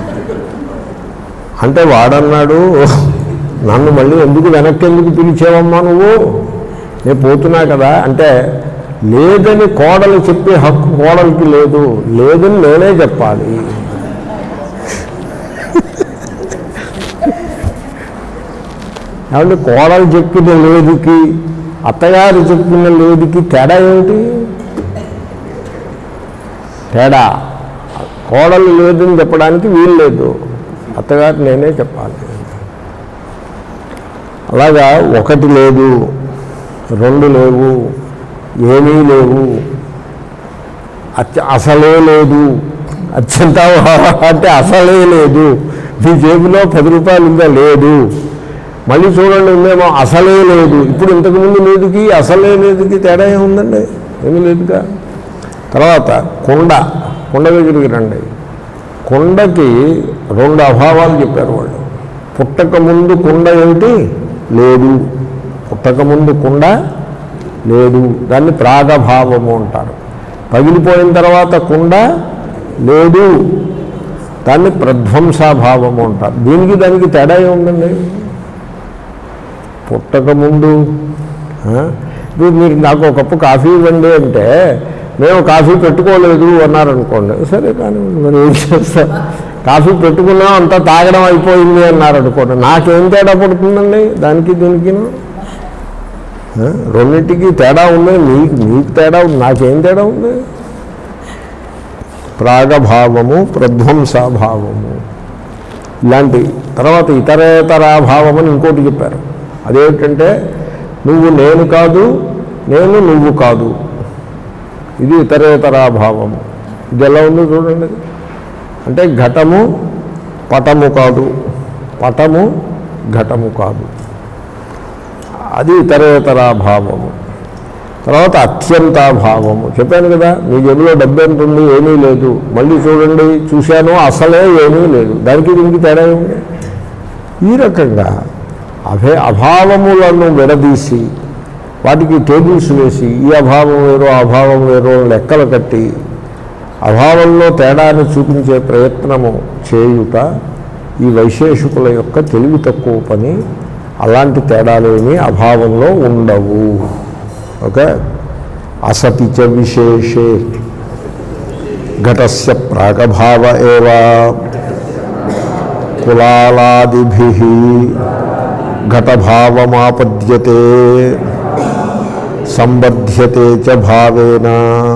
అంటే వాడన్నాడు, నన్ను మళ్ళీ ఎందుకు వెనక్కి ఎందుకు పిలిచావమ్మా నువ్వు, నేను పోతున్నా కదా అంటే, లేదని కోడలు చెప్పే హక్కు కోడలికి లేదు, లేదని నేనే చెప్పాలి. కాబట్టి కోడలు చెప్పిన లేదుకి అత్తగారు చెప్పిన లేదుకి తేడా ఏమిటి? తేడా కోడలు లేదని చెప్పడానికి వీలు లేదు, అత్తగారు నేనే చెప్పాలి. అలాగా ఒకటి లేదు, రెండు లేవు, ఏమీ లేవు, అత్య అసలే లేదు. అత్యంత అంటే అసలే లేదు. మీ జేబులో పది రూపాయలు ఉందా? లేదు. మళ్ళీ చూడండి ఉందేమో, అసలే లేదు. ఇప్పుడు ఇంతకుముందు లేదుకి అసలే లేదుకి తేడా ఏముందండి? ఏమీ లేదుగా. తర్వాత కొండ, కొండ దగ్గరికి రండి. కొండకి రెండు అభావాలు చెప్పారు వాళ్ళు. పుట్టక ముందు కొండ ఏమిటి? లేదు. పుట్టక ముందు కొండ లేదు, దాన్ని ప్రాగభావము అంటారు. పగిలిపోయిన తర్వాత కొండ లేదు, దాన్ని ప్రధ్వంసాభావము అంటారు. దీనికి దానికి తేడా ఏముందండి? పుట్టక ముందు ఇప్పుడు మీరు నాకు ఒక కప్పు కాఫీ ఇవ్వండి అంటే, మేము కాఫీ పెట్టుకోలేదు అన్నారనుకోండి, సరే కానీ మరి ఏం చేస్తారు, కాఫీ పెట్టుకున్నాం అంతా తాగడం అయిపోయింది అన్నారనుకోండి, నాకేం తేడా పడుతుందండి దానికి దీనికి? రెండింటికి తేడా ఉంది. మీకు మీకు తేడా ఉంది, నాకేం తేడా ఉంది? ప్రాగభావము, ప్రధ్వంసాభావము ఇలాంటి. తర్వాత ఇతరేతరాభావం అని ఇంకోటి చెప్పారు. అదేమిటంటే, నువ్వు నేను కాదు, నేను నువ్వు కాదు, ఇది ఇతరేతరాభావము. ఇది ఎలా ఉందో చూడండి. అంటే ఘటము పటము కాదు, పటము ఘటము కాదు, అది ఇతరేతరాభావము. తర్వాత అత్యంతాభావము చెప్పాను కదా, మీ జేబులో డబ్బు ఎంత ఉంది? ఏమీ లేదు. మళ్ళీ చూడండి, చూశాను, అసలే ఏమీ లేదు. దానికి దీనికి తేడా ఉంది. ఈ రకంగా అవే అభావములను విడదీసి వాటికి టేబుల్స్ వేసి ఈ అభావం వేరో అభావం వేరో లెక్కలు కట్టి అభావంలో తేడాన్ని చూపించే ప్రయత్నము చేయుట ఈ వైశేషికుల యొక్క తెలివి తక్కువ పని. అలాంటి తేడాలేమీ అభావంలో ఉండవు. ఓకే. అసతి చ విశేషే ఘటస్య ప్రాగభావ ఏవ కులాలాదిభిః ఘటభావమాపద్యతే సంబధ్యతే చ భావేన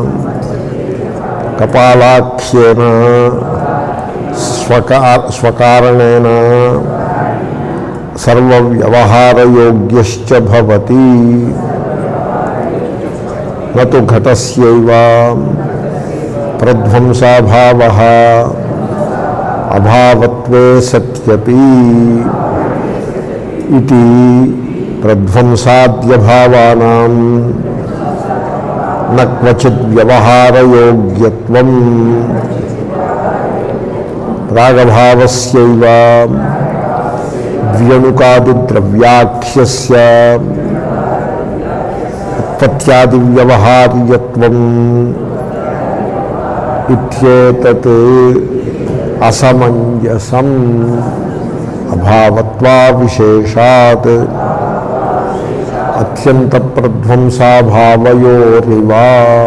కపాలాఖ్యేన స్వకార స్వకారణేన సర్వవ్యవహారయోగ్యశ్చ భవతి నతు ఘటస్యైవ ప్రధ్వంసాభావః అభావత్వే సత్యపి ఇతి ప్రధ్వంసాద్యభావానాం న క్వచిత్ వ్యవహారయోగ్యత్వం ప్రాగభావస్యైవ ద్వ్యణుకాది ద్రవ్యాఖ్యస్య ఉత్పత్త్యాది వ్యవహార్యత్వం ఇత్యేతత్ అసమంజసం అభావత్వా విశేషాత్ అత్యంత ప్రధ్వంసాభావయోరివా.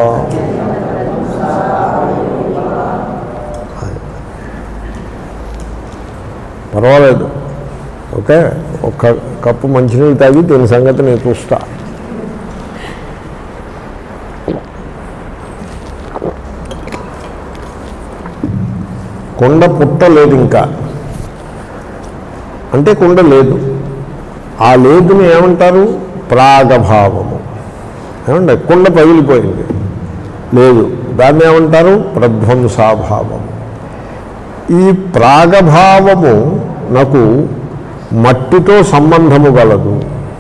పర్వాలేదు. ఓకే, ఒక్క కప్పు మంచినీళ్ళు తాగి దీని సంగతి నేను చూస్తా. కొండ పుట్ట లేదు ఇంకా అంటే కొండ లేదు. ఆ లేదుని ఏమంటారు? ప్రాగభావము. ఏమంటే కొండ పగిలిపోయింది, లేదు, దాన్ని ఏమంటారు? ప్రధ్వంసాభావము. ఈ ప్రాగభావము నాకు మట్టితో సంబంధము గలదు.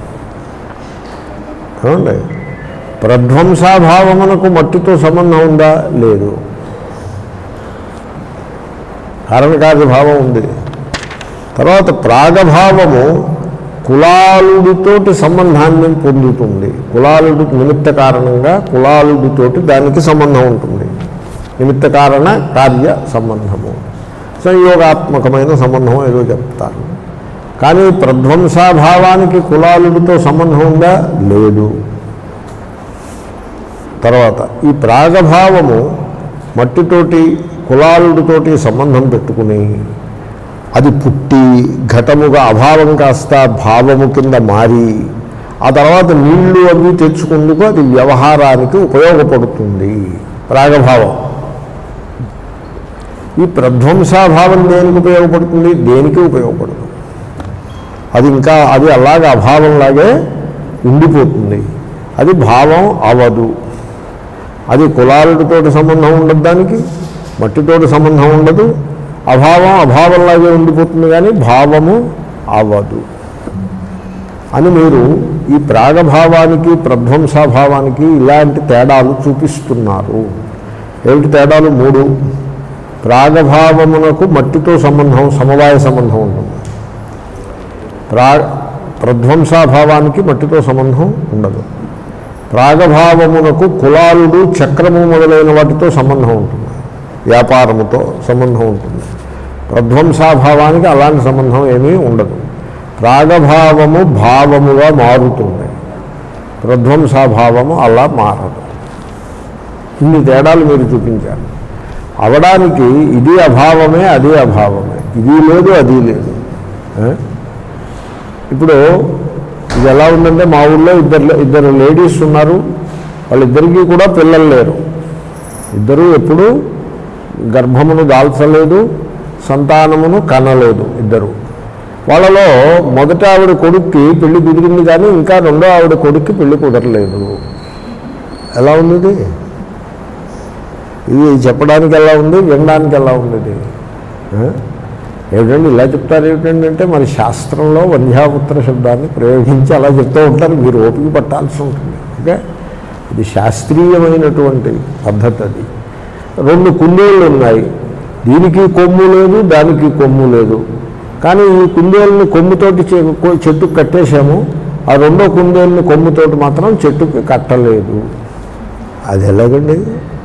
ఏమండి, ప్రధ్వంసాభావమునకు మట్టితో సంబంధం ఉందా? లేదు. కారణకార్యభావం ఉంది. తర్వాత ప్రాగభావము కులాలుడితోటి సంబంధాన్ని పొందుతుంది. కులాలుడి నిమిత్త కారణంగా కులాలుడితోటి దానికి సంబంధం ఉంటుంది. నిమిత్త కారణ కార్య సంబంధము, సంయోగాత్మకమైన సంబంధం ఏదో చెప్తారు. కానీ ప్రధ్వంసాభావానికి కులాలుడితో సంబంధం ఉందా? లేదు. తర్వాత ఈ ప్రాగభావము మట్టితోటి కులాలుడితోటి సంబంధం పెట్టుకుని అది పుట్టి ఘటముగా అభావం కాస్త భావము కింద మారి ఆ తర్వాత నీళ్లు అవి తెచ్చుకుందుకు అది వ్యవహారానికి ఉపయోగపడుతుంది. ప్రాగభావం. ఈ ప్రధ్వంసాభావం దేనికి ఉపయోగపడుతుంది? దేనికి ఉపయోగపడుతుంది. అది ఇంకా అది అలాగే అభావంలాగే ఉండిపోతుంది. అది భావం అవదు. అది కులాలతోటి సంబంధం ఉండదు, దానికి మట్టితోటి సంబంధం ఉండదు. అభావం అభావంలాగే ఉండిపోతుంది, కానీ భావము అవదు అని మీరు ఈ ప్రాగభావానికి ప్రధ్వంసాభావానికి ఇలాంటి తేడాలు చూపిస్తున్నారు. ఏమిటి తేడాలు? మూడు. ప్రాగభావమునకు మట్టితో సంబంధం, సమవాయ సంబంధం ఉంటుంది. ప్రా ప్రధ్వంసాభావానికి మట్టితో సంబంధం ఉండదు. ప్రాగభావమునకు కులాలుడు చక్రము మొదలైన వాటితో సంబంధం ఉంటుంది, వ్యాపారముతో సంబంధం ఉంటుంది. ప్రధ్వంసాభావానికి అలాంటి సంబంధం ఏమీ ఉండదు. ప్రాగభావము భావముగా మారుతుంది, ప్రధ్వంసాభావము అలా మారదు. ఇన్ని తేడాలు మీరు చూపించారు. అవడానికి ఇది అభావమే, అది అభావమే, ఇది లేదు అది లేదు. ఇప్పుడు ఇది ఎలా ఉందంటే, మా ఊళ్ళో ఇద్దరు ఇద్దరు లేడీస్ ఉన్నారు. వాళ్ళిద్దరికీ కూడా పిల్లలు లేరు. ఇద్దరూ ఎప్పుడూ గర్భమును దాల్చలేదు, సంతానమును కనలేదు. ఇద్దరు. వాళ్ళలో మొదట ఆవిడ కొడుక్కి పెళ్లి కుదిరింది, కానీ ఇంకా రెండో ఆవిడ కొడుక్కి పెళ్లి కుదరలేదు. ఎలా ఉంది ఇది? ఇది చెప్పడానికి ఎలా ఉంది, వినడానికి ఎలా ఉంది? ఇది ఏమిటండి ఇలా చెప్తారు ఏమిటండి అంటే, మరి శాస్త్రంలో వంధ్యాపుత్ర శబ్దాన్ని ప్రయోగించి అలా చెప్తూ ఉంటారు. మీరు ఓపిక పట్టాల్సి ఉంటుంది. ఓకే, ఇది శాస్త్రీయమైనటువంటి పద్ధతి. అది రెండు కుందేళ్ళు ఉన్నాయి, దీనికి కొమ్ము లేదు, దానికి కొమ్ము లేదు. కానీ ఈ కుందేళ్ళని కొమ్ముతోటి చెట్టుకు కట్టేసాము, ఆ రెండో కుందేళ్ళని కొమ్ముతోటి మాత్రం చెట్టుకి కట్టలేదు. అది ఎలాగండి?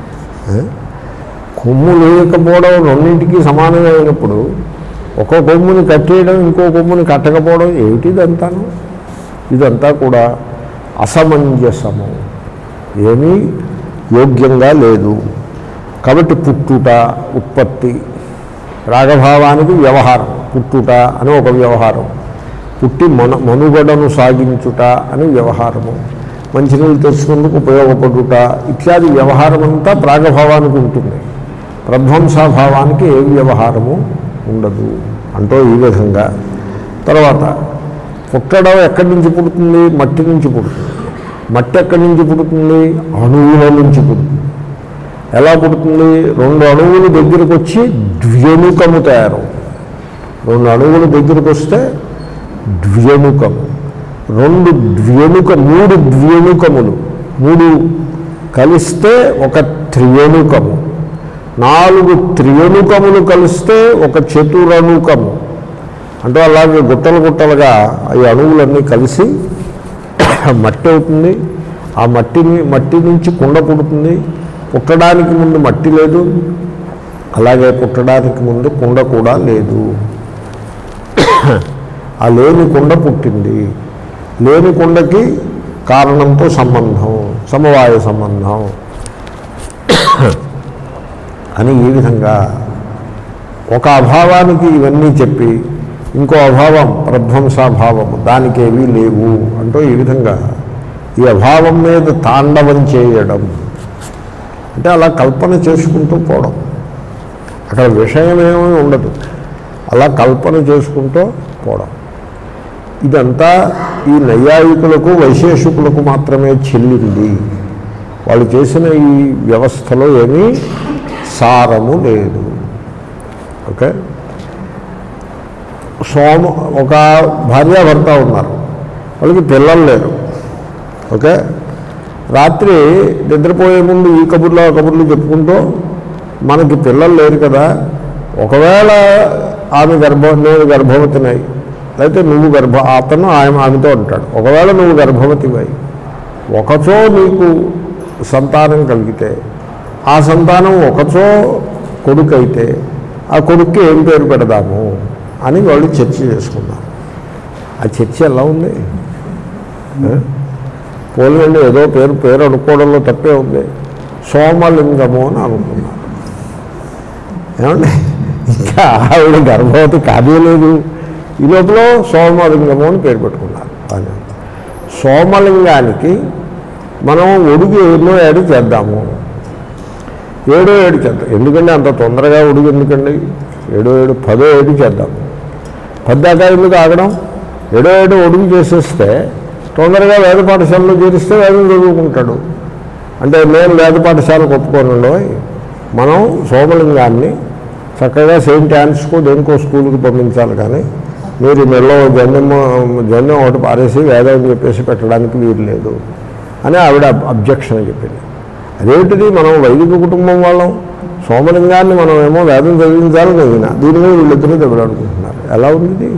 కొమ్ము లేకపోవడం రెండింటికి సమానంగా అయినప్పుడు ఒక కొమ్ముని కట్టేయడం, ఇంకో కొమ్ముని కట్టకపోవడం ఏమిటి? ఇదంతాను ఇదంతా కూడా అసమంజసము, ఏమీ యోగ్యంగా లేదు. కాబట్టి పుట్టుట, ఉత్పత్తి, రాగభావానికి వ్యవహారం. పుట్టుట అని ఒక వ్యవహారం, పుట్టి మన మనుగడను సాగించుట అని వ్యవహారము, మంచినీళ్ళు తెచ్చుకుందుకు ఉపయోగపడుట ఇత్యాది వ్యవహారం అంతా ప్రాగభావానికి ఉంటుంది. ప్రధ్వంసాభావానికి ఏ వ్యవహారము ఉండదు అంటూ ఈ విధంగా. తర్వాత పుట్టడం ఎక్కడి నుంచి పుడుతుంది? మట్టి నుంచి పుడుతుంది. మట్టి ఎక్కడి నుంచి పుడుతుంది? అణువుల నుంచి పుడుతుంది. ఎలా పుడుతుంది? రెండు అణువులు దగ్గరకు వచ్చి ద్వ్యణుకము తయారు. రెండు అణువులు దగ్గరకు వస్తే ద్వ్యణుకము, రెండు ద్వ్యణుక మూడు ద్వ్యణుకములు మూడు కలిస్తే ఒక త్రియణుకము, నాలుగు త్రియణుకములు కలిస్తే ఒక చతురణుకము. అంటే అలాగే గుట్టలు గుట్టలుగా ఈ అణువులన్నీ కలిసి మట్టి అవుతుంది. ఆ మట్టిని మట్టి నుంచి కుండ పుడుతుంది. పుట్టడానికి ముందు మట్టి లేదు, అలాగే పుట్టడానికి ముందు కుండ కూడా లేదు. ఆ లేని కుండ పుట్టింది. లేని కుండకి కారణంతో సంబంధం, సమవాయ సంబంధం అని ఈ విధంగా ఒక అభావానికి ఇవన్నీ చెప్పి ఇంకో అభావం ప్రధ్వంసాభావము, దానికి ఏవీ లేవు అంటూ ఈ విధంగా ఈ అభావం మీద తాండవం చేయడం అంటే అలా కల్పన చేసుకుంటూ పోవడం. అక్కడ విషయం ఏమీ ఉండదు, అలా కల్పన చేసుకుంటూ పోవడం. ఇదంతా ఈ నైయాయికులకు వైశేషికులకు మాత్రమే చెల్లింది. వాళ్ళు చేసిన ఈ వ్యవస్థలో ఏమీ సారము లేదు. ఓకే, సోమ ఒక భార్యాభర్త ఉన్నారు, వాళ్ళకి పిల్లలు లేరు. ఓకే, రాత్రి నిద్రపోయే ముందు ఈ కబుర్లు ఆ కబుర్లు చెప్పుకుంటూ మనకి పిల్లలు లేరు కదా, ఒకవేళ ఆమె గర్భ నేను గర్భవతినై అయితే నువ్వు గర్భ అతను ఆమె ఆమెతో ఉంటాడు, ఒకవేళ నువ్వు గర్భవతివై ఒకచో నీకు సంతానం కలిగితే ఆ సంతానం ఒకచో కొడుకు అయితే ఆ కొడుక్కి ఏం పేరు పెడదాము అని వాళ్ళు చర్చ చేసుకున్నారు. ఆ చర్చ ఎలా ఉంది? పోలండి ఏదో పేరు పేరు అనుకోవడంలో తప్పే ఉంది. సోమలింగము అని అనుకున్నారు. ఏమండి, ఇంకా ఆవిడ గర్భవతి కాదేలేదు, ఈ లోపల సోమలింగము అని పేరు పెట్టుకున్నారు. అని సోమలింగానికి మనం ఒడుగు ఎన్నో ఏడు చేద్దాము, ఏడో ఏడు చేద్దాం. ఎందుకంటే అంత తొందరగా ఒడుగు ఎందుకండి, ఏడో ఏడు పదో ఏడు చేద్దాము. పద్దాకా ఎందుకు ఆగడం, ఏడో ఏడు ఒడుగు చేసేస్తే తొందరగా వేద పాఠశాలలో చేరిస్తే వేదం చదువుకుంటాడు. అంటే నేను వేద పాఠశాలకు ఒప్పుకోనండి, మనం సోమలింగాన్ని చక్కగా సెయింట్ యాన్స్కో దేనికో స్కూల్కి పంపించాలి, కానీ మీరు మెల్లో జన్మ జన్మ ఒకటి పారేసి వేదం అని చెప్పేసి పెట్టడానికి వీలు లేదు అని ఆవిడ అబ్జెక్షన్ చెప్పింది. అదేంటిది, మనం వైదిక కుటుంబం వాళ్ళం, సోమలింగాన్ని మనం ఏమో వేదం చదివించాలని అయినా దీని మీద వీళ్ళిద్దరూ దెబ్బలాడుకుంటున్నారు. ఎలా ఉంది?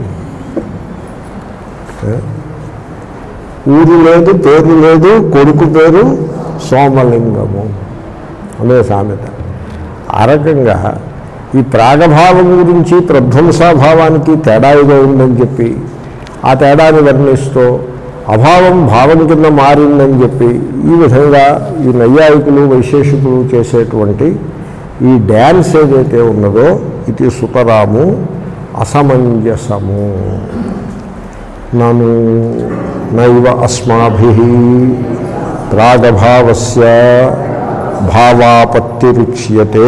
ఊరు లేదు, పేరు లేదు, కొడుకు పేరు సోమలింగము అనే సామెత. ఆ రకంగా ఈ ప్రాగభావం గురించి ప్రధ్వంసాభావానికి తేడా ఏదో ఉందని చెప్పి ఆ తేడాన్ని వర్ణిస్తూ అభావం భావం కింద మారిందని చెప్పి ఈ విధంగా ఈ నైయాయికులు వైశేషికులు చేసేటువంటి ఈ డ్యాన్స్ ఏదైతే ఉన్నదో ఇది సుతరాము అసమంజసము. నను నైవ అస్మాభిః ప్రాగభావస్య భావాపత్తిరుచ్యతే.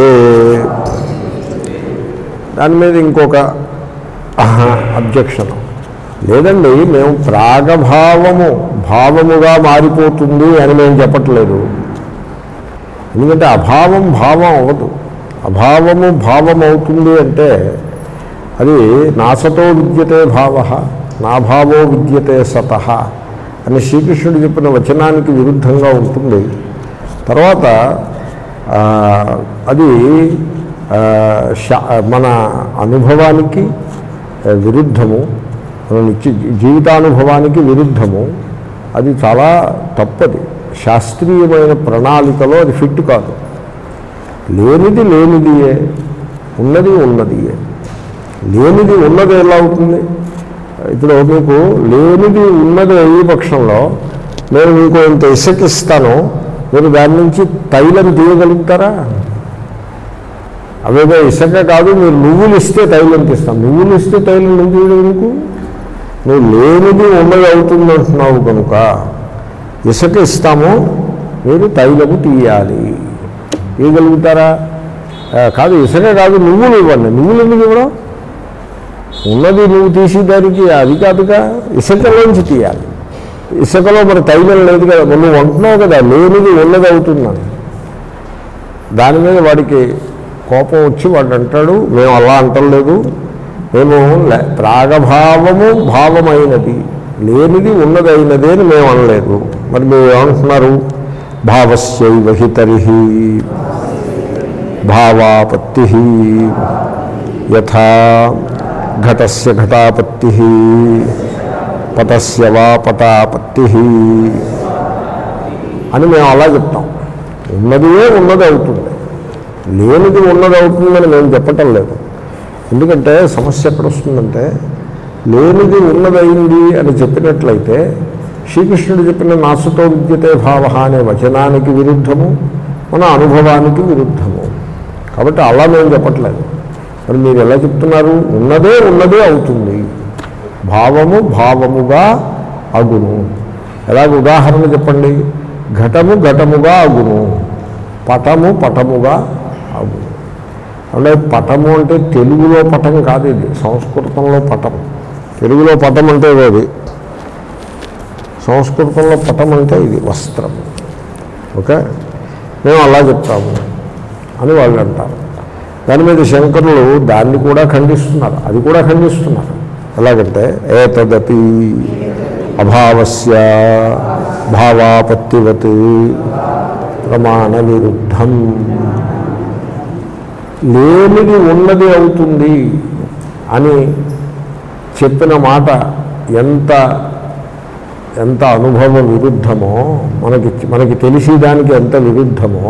దాని మీద ఇంకొక అబ్జెక్షన్, లేదండి మేము ప్రాగభావము భావముగా మారిపోతుంది అని మేము చెప్పట్లేదు. ఎందుకంటే అభావం భావం అవ్వదు. అభావము భావం అవుతుంది అంటే అది నాసతో విద్యతే భావ నా భావో విద్యతే సతః అని శ్రీకృష్ణుడు చెప్పిన వచనానికి విరుద్ధంగా ఉంటుంది. తర్వాత అది మన అనుభవానికి విరుద్ధము, మన నిత్య జీవితానుభవానికి విరుద్ధము. అది చాలా తప్పది. శాస్త్రీయమైన ప్రణాళికలో అది ఫిట్ కాదు. లేనిది లేనిదియే, ఉన్నది ఉన్నదియే. లేనిది ఉన్నది ఎలా అవుతుంది? ఇప్పుడు మీకు లేనిది ఉన్నది అయ్యే పక్షంలో నేను మీకు ఇంత ఇసుకిస్తాను, మీరు దాని నుంచి తైలం తీయగలుగుతారా? అవేదో ఇసుక కాదు, మీరు నువ్వులు ఇస్తే తైలం తీస్తాం. నువ్వులు ఇస్తే తైలం నువ్వు తీయడం ఎందుకు? నువ్వు లేనిది ఉన్నది అవుతుంది అంటున్నావు కనుక ఇసుక ఇస్తాము, మీరు తైలము తీయాలి. తీయగలుగుతారా? కాదు, ఇసుక కాదు, నువ్వులు ఇవ్వండి. నువ్వులు ఎందుకు ఇవ్వడం? ఉన్నది నువ్వు తీసేదానికి అది కాదుగా, ఇసుకలోంచి తీయాలి. ఇసుకలో మరి తైలం లేదు కదా, నువ్వు అంటున్నావు కదా లేనిది ఉన్నది అవుతుందని. దాని మీద వాడికి కోపం వచ్చి వాడు అంటాడు, మేము అలా అంటలేదు, మేము ప్రాగభావము భావమైనది, లేనిది ఉన్నదైనది అని మేము అనలేదు. మరి మీరు ఏమంటున్నారు? భావస్యైవ హి తరిహి భావాపత్తి యథా ఘటస్య ఘటాపత్తి పటస్య వా పటాపత్తి అని మేము అలా చెప్తాం. ఉన్నదియే ఉన్నది అవుతుంది, లేనిది ఉన్నది అవుతుందని మేము చెప్పటం లేదు. ఎందుకంటే సమస్య ఎక్కడ వస్తుందంటే, లేనిది ఉన్నదైంది అని చెప్పినట్లయితే శ్రీకృష్ణుడు చెప్పిన నాసుతో విద్యతే భావ అనే వచనానికి విరుద్ధము, మన అనుభవానికి విరుద్ధము. కాబట్టి అలా మేము చెప్పట్లేదు. మరి మీరు ఎలా చెప్తున్నారు? ఉన్నదే ఉన్నదే అవుతుంది, భావము భావముగా అగును. ఎలాగ ఉదాహరణ చెప్పండి. ఘటము ఘటముగా అగును, పటము పటముగా అగును. అంటే పటము అంటే తెలుగులో పటం కాదు, ఇది సంస్కృతంలో పటం. తెలుగులో పటం అంటే అది, సంస్కృతంలో పటం అంటే ఇది వస్త్రం. ఓకే, మేము అలా చెప్తాము అని వాళ్ళు అంటారు. దాని మీద శంకరులు దాన్ని కూడా ఖండిస్తున్నారు, అది కూడా ఖండిస్తున్నారు. ఎలాగంటే ఏతదపి అభావస్య భావాపత్తివత్ ప్రమాణ విరుద్ధం. లేనిది ఉన్నది అవుతుంది అని చెప్పిన మాట ఎంత ఎంత అనుభవ విరుద్ధమో, మనకి మనకి తెలిసి దానికి ఎంత విరుద్ధమో,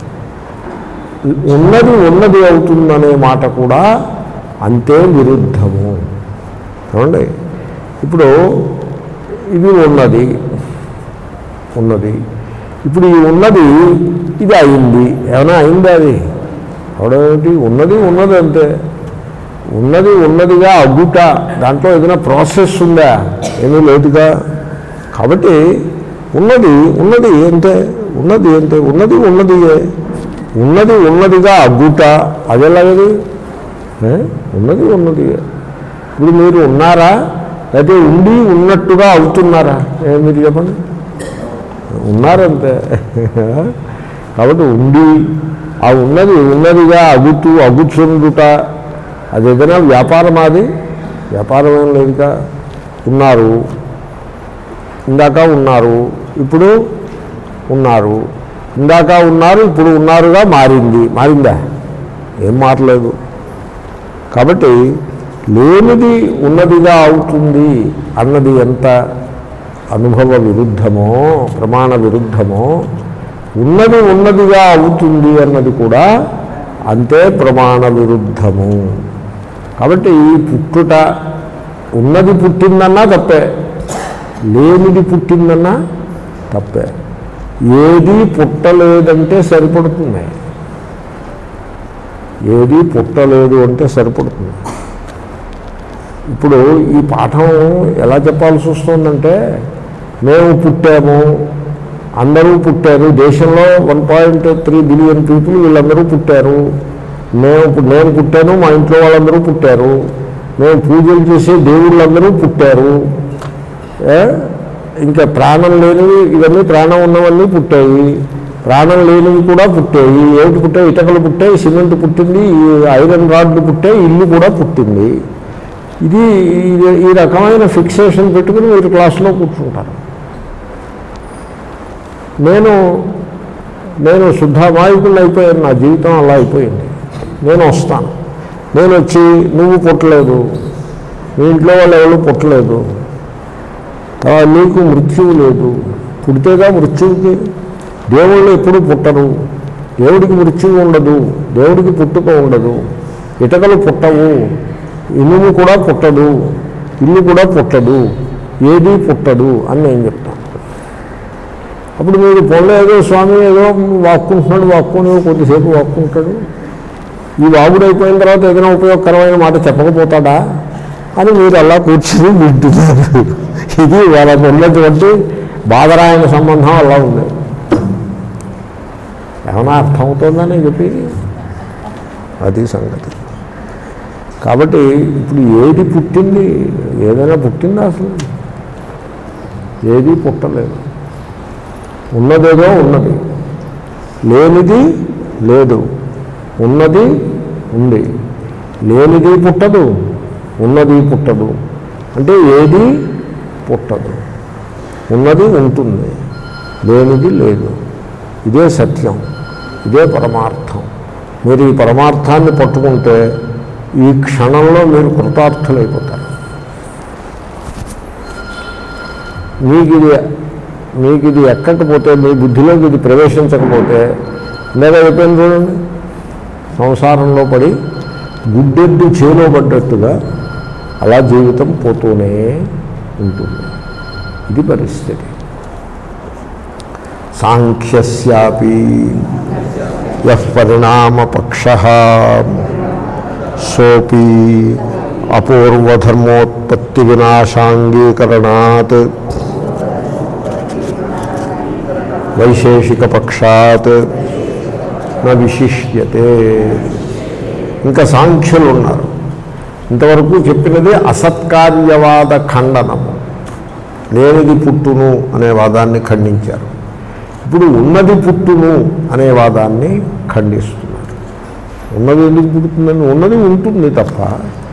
ఉన్నది ఉన్నది అవుతుందనే మాట కూడా అంతే విరుద్ధము. ఏమండి, ఇప్పుడు ఇది ఉన్నది ఉన్నది ఇప్పుడు ఈ ఉన్నది ఇది అయింది, ఏమైనా అయిందా? అది అవడేమిటి? ఉన్నది ఉన్నది అంతే. ఉన్నది ఉన్నదిగా అగ్గుట, దాంట్లో ఏదైనా ప్రాసెస్ ఉందా? ఏమీ లేదుగా. కాబట్టి ఉన్నది ఉన్నది అంతే, ఉన్నది అంతే, ఉన్నది ఉన్నదియే. ఉన్నది ఉన్నదిగా అగ్గుట అదేలాగది, ఉన్నది ఉన్నదియే. ఇప్పుడు మీరు ఉన్నారా, అయితే ఉండి ఉన్నట్టుగా అవుతున్నారా? మీరు చెప్పండి. ఉన్నారంతే. కాబట్టి ఉండి ఆ ఉన్నది ఉన్నదిగా అగుతూ అగుచుండుట అది ఏదైనా వ్యాపారం, అది వ్యాపారం ఏం లేదుగా. ఉన్నారు, ఇందాక ఉన్నారు, ఇప్పుడు ఉన్నారు, ఇందాక ఉన్నారు, ఇప్పుడు ఉన్నారుగా మారింది. మారిందా? ఏం మారలేదు. కాబట్టి లేనిది ఉన్నదిగా అవుతుంది అన్నది ఎంత అనుభవ విరుద్ధమో, ప్రమాణ విరుద్ధమో, ఉన్నది ఉన్నదిగా అవుతుంది అన్నది కూడా అంతే ప్రమాణ విరుద్ధము. కాబట్టి ఈ పుట్టుట, ఉన్నది పుట్టిందన్నా తప్పే, లేనిది పుట్టిందన్నా తప్పే. ఏది పుట్టలేదంటే సరిపడుతుంది, ఏది పుట్టలేదు అంటే సరిపడుతుంది. ఇప్పుడు ఈ పాఠం ఎలా చెప్పాల్సి వస్తుందంటే, మేము పుట్టాము, అందరూ పుట్టారు, దేశంలో one point three billion people వీళ్ళందరూ పుట్టారు, మేము నేను పుట్టాను, మా ఇంట్లో వాళ్ళందరూ పుట్టారు, మేము పూజలు చేసే దేవుళ్ళందరూ పుట్టారు, ఇంకా ప్రాణం లేనివి ఇవన్నీ ప్రాణం ఉన్నవన్నీ పుట్టాయి, ప్రాణం లేనివి కూడా పుట్టాయి. ఏమిటి పుట్టాయి? ఇటకలు పుట్టాయి, సిమెంట్ పుట్టింది, ఐరన్ రాడ్లు పుట్టాయి, ఇల్లు కూడా పుట్టింది. ఇది ఈ రకమైన ఫిక్సేషన్ పెట్టుకుని మీరు క్లాసులో కూర్చుంటారు. నేను నేను శుద్ధమాయకుడిని అయిపోయాను, నా జీవితం అలా అయిపోయింది. నేను వస్తాను, నేను వచ్చి నువ్వు పుట్టలేదు, మీ ఇంట్లో వాళ్ళు ఎవరు పుట్టలేదు, నీకు మృత్యువు లేదు, పుడితేగా మృత్యువుకి. దేవుళ్ళు ఎప్పుడు పుట్టరు, దేవుడికి మృత్యువు ఉండదు, దేవుడికి పుట్టుక ఉండదు, ఇటకలు పుట్టవు, ఇనుము కూడా పుట్టదు, ఇల్లు కూడా పుట్టదు, ఏదీ పుట్టదు అని నేను చెప్తాను. అప్పుడు మీరు పొంద ఏదో స్వామి ఏదో వాక్కుంటున్నాడు, వాక్కుని కొద్దిసేపు వాక్కుంటాడు, ఈ వాగుడైపోయిన తర్వాత ఏదైనా ఉపయోగకరమైన మాట చెప్పకపోతాడా అని మీరు అలా కూర్చుని వింటున్నారు. ఇది వాళ్ళకు ఉన్నటువంటి బాధరాయణ సంబంధం అలా ఉంది. ఏమైనా అర్థమవుతుందని చెప్పేది అది సంగతి. కాబట్టి ఇప్పుడు ఏది పుట్టింది? ఏదైనా పుట్టిందా? అసలు ఏది పుట్టలేదు. ఉన్నదేదో ఉన్నది, లేనిది లేదు, ఉన్నది ఉంది. లేనిది పుట్టదు, ఉన్నది పుట్టదు. అంటే ఏది పుట్టదు, ఉన్నది ఉంటుంది, లేనిది లేదు. ఇదే సత్యం, ఇదే పరమార్థం. మీరు ఈ పరమార్థాన్ని పట్టుకుంటే ఈ క్షణంలో మీరు కృతార్థులైపోతారు. మీకు ఇది మీకు ఇది ఎక్కకపోతే, మీ బుద్ధిలోకి ఇది ప్రవేశించకపోతే లేదా అయిపోయింది చూడండి, సంసారంలో పడి గుడ్డెద్దు చేలో పడ్డట్టుగా అలా జీవితం పోతూనే ఉంటుంది. ఇది పరిస్థితి. సాంఖ్యస్యాపి యః పరిణామపక్షః సోపి అపూర్వధర్మోత్పత్తి వినాశాంగీకరణాత్ వైశేషిక పక్షాత్ న విశిష్యతే. ఇంకా సాంఖ్యులు ఉన్నారు. ఇంతవరకు చెప్పినది అసత్కార్యవాద ఖండనము, లేనిది పుట్టును అనే వాదాన్ని ఖండించారు. ఇప్పుడు ఉన్నది పుట్టును అనే వాదాన్ని ఖండిస్తున్నారు. ఉన్నది ఎందుకు పుడుతుందని, ఉన్నది ఉంటుంది తప్ప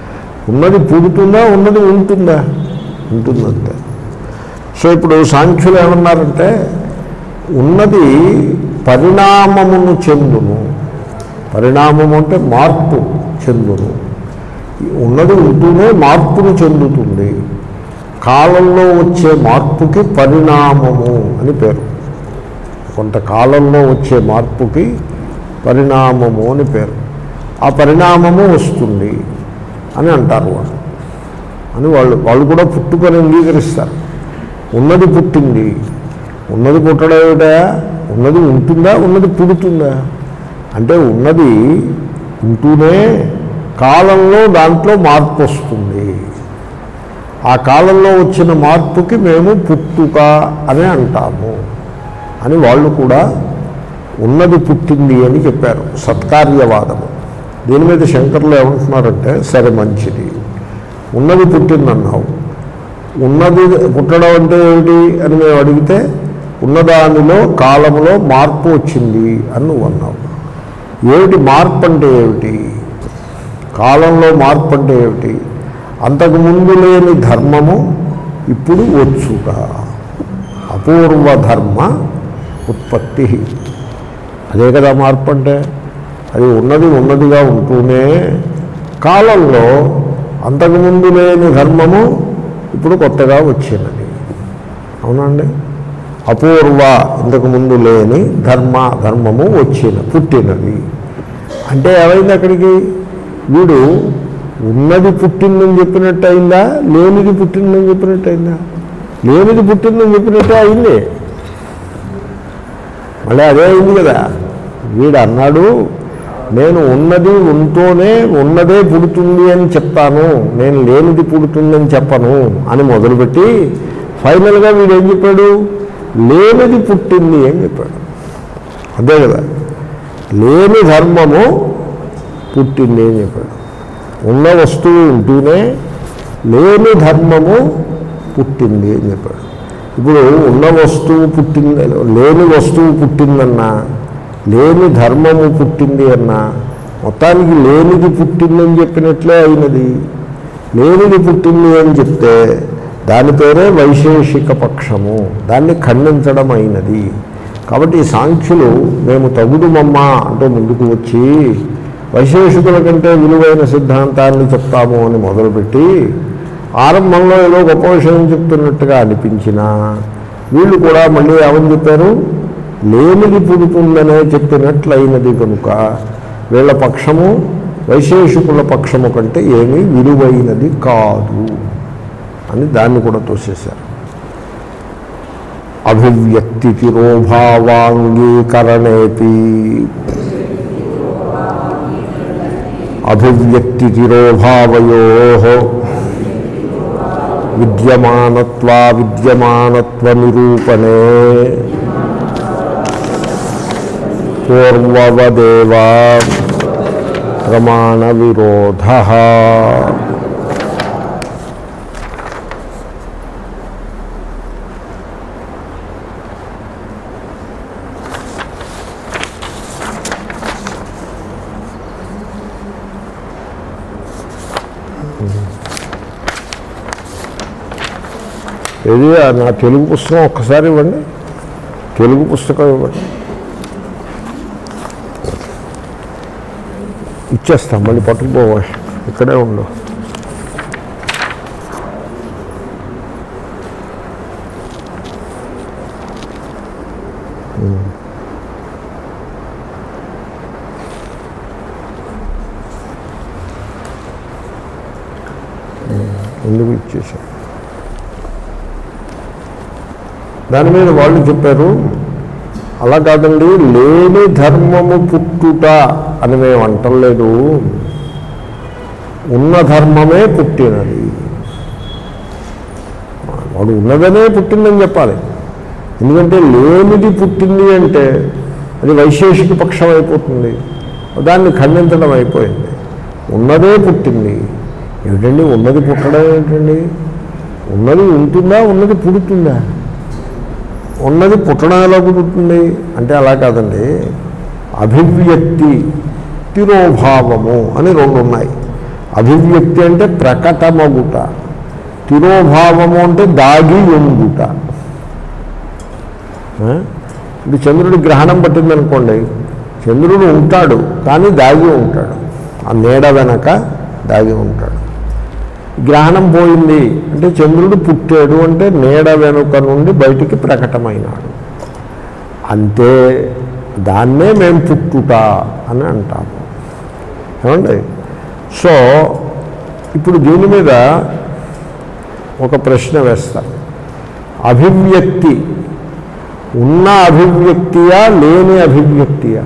ఉన్నది పుడుతుందా, ఉన్నది ఉంటుందా? ఉంటుందంతే. సో ఇప్పుడు సాంఖ్యులు ఏమన్నారంటే ఉన్నది పరిణామమును చెందును. పరిణామము అంటే మార్పు చెందును. ఉన్నది ఉంటూనే మార్పును చెందుతుంది. కాలంలో వచ్చే మార్పుకి పరిణామము అని పేరు. కొంతకాలంలో వచ్చే మార్పుకి పరిణామము అని పేరు. ఆ పరిణామము వస్తుంది అని అంటారు వాళ్ళు. అని వాళ్ళు వాళ్ళు కూడా పుట్టుకొని అంగీకరిస్తారు. ఉన్నది పుట్టింది. ఉన్నది పుట్టడం ఏమిటా? ఉన్నది ఉంటుందా, ఉన్నది పుడుతుందా? అంటే ఉన్నది ఉంటూనే కాలంలో దాంట్లో మార్పు వస్తుంది. ఆ కాలంలో వచ్చిన మార్పుకి మేము పుట్టుక అని అంటాము అని వాళ్ళు కూడా ఉన్నది పుట్టింది అని చెప్పారు. సత్కార్యవాదము. దీని మీద శంకర్లు ఏమంటున్నారంటే సరే మంచిది, ఉన్నది పుట్టిందన్నావు, ఉన్నది పుట్టడం అంటే ఏమిటి అని మేము అడిగితే ఉన్నదానిలో కాలంలో మార్పు వచ్చింది అని నువ్వు అన్నావు. ఏమిటి మార్పు అంటే ఏమిటి? కాలంలో మార్పు అంటే ఏమిటి? అంతకుముందు లేని ధర్మము ఇప్పుడు వచ్చుట. అపూర్వధర్మ ఉత్పత్తి. అదే కదా మార్పు అంటే. అది ఉన్నది ఉన్నదిగా ఉంటూనే కాలంలో అంతకుముందు లేని ధర్మము ఇప్పుడు కొత్తగా వచ్చినది. అవునండి. అపూర్వ ఇంతకుముందు లేని ధర్మ ధర్మము వచ్చిన పుట్టినది అంటే ఏమైంది? అక్కడికి వీడు ఉన్నది పుట్టిందని చెప్పినట్టు అయిందా, లేనిది పుట్టిందని చెప్పినట్టు అయిందా? లేనిది పుట్టిందని చెప్పినట్టే అయింది. మళ్ళీ అదే అయింది కదా. వీడు అన్నాడు నేను ఉన్నది ఉంటూనే ఉన్నదే పుడుతుంది అని చెప్తాను, నేను లేనిది పుడుతుందని చెప్పను అని మొదలుపెట్టి ఫైనల్గా వీడు ఏం చెప్పాడు? లేనిది పుట్టింది అని చెప్పాడు. అదే కదా, లేని ధర్మము పుట్టింది అని చెప్పాడు. ఉన్న వస్తువు ఉంటూనే లేని ధర్మము పుట్టింది అని చెప్పాడు. ఇప్పుడు ఉన్న వస్తువు పుట్టింది, లేని వస్తువు పుట్టిందన్నా లేని ధర్మము పుట్టింది అన్నా మొత్తానికి లేనిది పుట్టిందని చెప్పినట్లే అయినది. లేనిది పుట్టింది అని చెప్తే దాని పేరే వైశేషిక పక్షము, దాన్ని ఖండించడం అయినది. కాబట్టి ఈ సాంఖ్యులు మేము తగుదుమమ్మ అంటూ ముందుకు వచ్చి వైశేషికుల కంటే విలువైన సిద్ధాంతాన్ని చెప్తాము అని మొదలుపెట్టి ఆరంభంలో ఏదో గొప్ప విషయం చెప్తున్నట్టుగా అనిపించినా వీళ్ళు కూడా మళ్ళీ ఏమని చెప్పారు? లేనిది పుడుతుందనే చెప్పినట్లయినది కనుక వీళ్ళ పక్షము వైశేషికుల పక్షము కంటే ఏమీ విలువైనది కాదు అని దాన్ని కూడా తోసేశారు. అభివ్యక్తి తిరోభావాంగీకరణేపి అభివ్యక్తి తిరోభావయోః విద్యమానత్వా విద్యమానత్వ నిరూపణే పూర్వవదేవ ప్రమాణ విరోధః. ఏది నా తెలుగు పుస్తకం ఒక్కసారి ఇవ్వండి, తెలుగు పుస్తకం ఇవ్వండి, ఇచ్చేస్తాం. మళ్ళీ పట్టుకుపోవా, ఇక్కడే ఉండు. ఎందుకు ఇచ్చేసాం? దాని మీద వాళ్ళు చెప్పారు అలా కాదండి, లేని ధర్మము పుట్టుట అని మేము అంటలేదు, ఉన్న ధర్మమే పుట్టినది. వాడు ఉన్నదనే పుట్టిందని చెప్పాలి. ఎందుకంటే లేనిది పుట్టింది అంటే అది వైశేషిక పక్షం అయిపోతుంది, దాన్ని ఖండించడం అయిపోయింది. ఉన్నదే పుట్టింది ఏమిటండి? ఉన్నది పుట్టడం ఏంటండి? ఉన్నది ఉంటుందా, ఉన్నది పుడుతుందా? ఉన్నది పుట్టడం ఎలా పుడుతుంది అంటే అలా కాదండి. అభివ్యక్తి తిరోభావము అని రెండు ఉన్నాయి. అభివ్యక్తి అంటే ప్రకటమగుట, తిరోభావము అంటే దాగి ఉండుట. ఇప్పుడు చంద్రుడి గ్రహణం పట్టిందనుకోండి, చంద్రుడు ఉంటాడు కానీ దాగి ఉంటాడు, ఆ నీడ వెనక దాగి ఉంటాడు. గ్రహణం పోయింది అంటే చంద్రుడు పుట్టాడు అంటే నీడ వెనుక నుండి బయటికి ప్రకటమైనాడు. అంతే, దాన్నే మేము పుట్టుట అని అంటాము. ఏమండి? సో ఇప్పుడు దీని మీద ఒక ప్రశ్న వేస్తారు. అభివ్యక్తి ఉన్న అభివ్యక్తియా లేని అభివ్యక్తియా?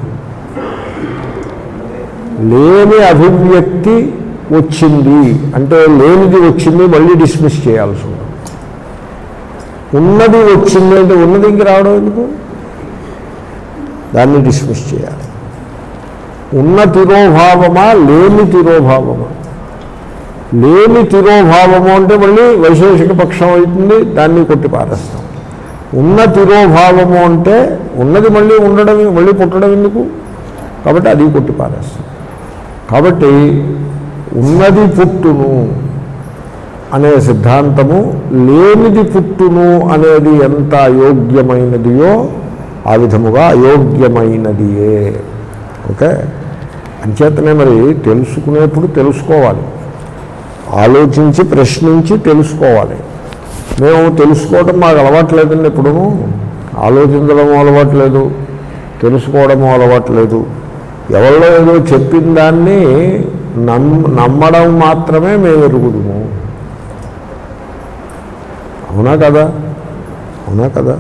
లేని అభివ్యక్తి వచ్చింది అంటే లేనిది వచ్చింది మళ్ళీ డిస్మిస్ చేయాల్సి ఉంటుంది. ఉన్నది వచ్చింది అంటే ఉన్నది ఇంక రావడం ఎందుకు, దాన్ని డిస్మిస్ చేయాలి. ఉన్న తిరోభావమా లేని తిరోభావమా? లేని తిరోభావము అంటే మళ్ళీ వైశేషిక పక్షం అవుతుంది, దాన్ని కొట్టి పారేస్తాం. ఉన్న తిరోభావము అంటే ఉన్నది మళ్ళీ ఉండడం, మళ్ళీ పుట్టడం ఎందుకు, కాబట్టి అది కొట్టి పారేస్తాం. కాబట్టి ఉన్నది పుట్టును అనే సిద్ధాంతము లేనిది పుట్టును అనేది ఎంత అయోగ్యమైనదియో ఆ విధముగా అయోగ్యమైనదియే. ఓకే, అంచేతనే మరి తెలుసుకునేప్పుడు తెలుసుకోవాలి, ఆలోచించి ప్రశ్నించి తెలుసుకోవాలి. మేము తెలుసుకోవడం మాకు అలవాట్లేదండి, ఎప్పుడూ ఆలోచించడము అలవాట్లేదు, తెలుసుకోవడము అలవాట్లేదు. ఎవరో ఏదో చెప్పిన దాన్ని నమ్ నమ్మడం మాత్రమే మేము ఎరుగుదుము. అవునా కదా? అవునా కదా?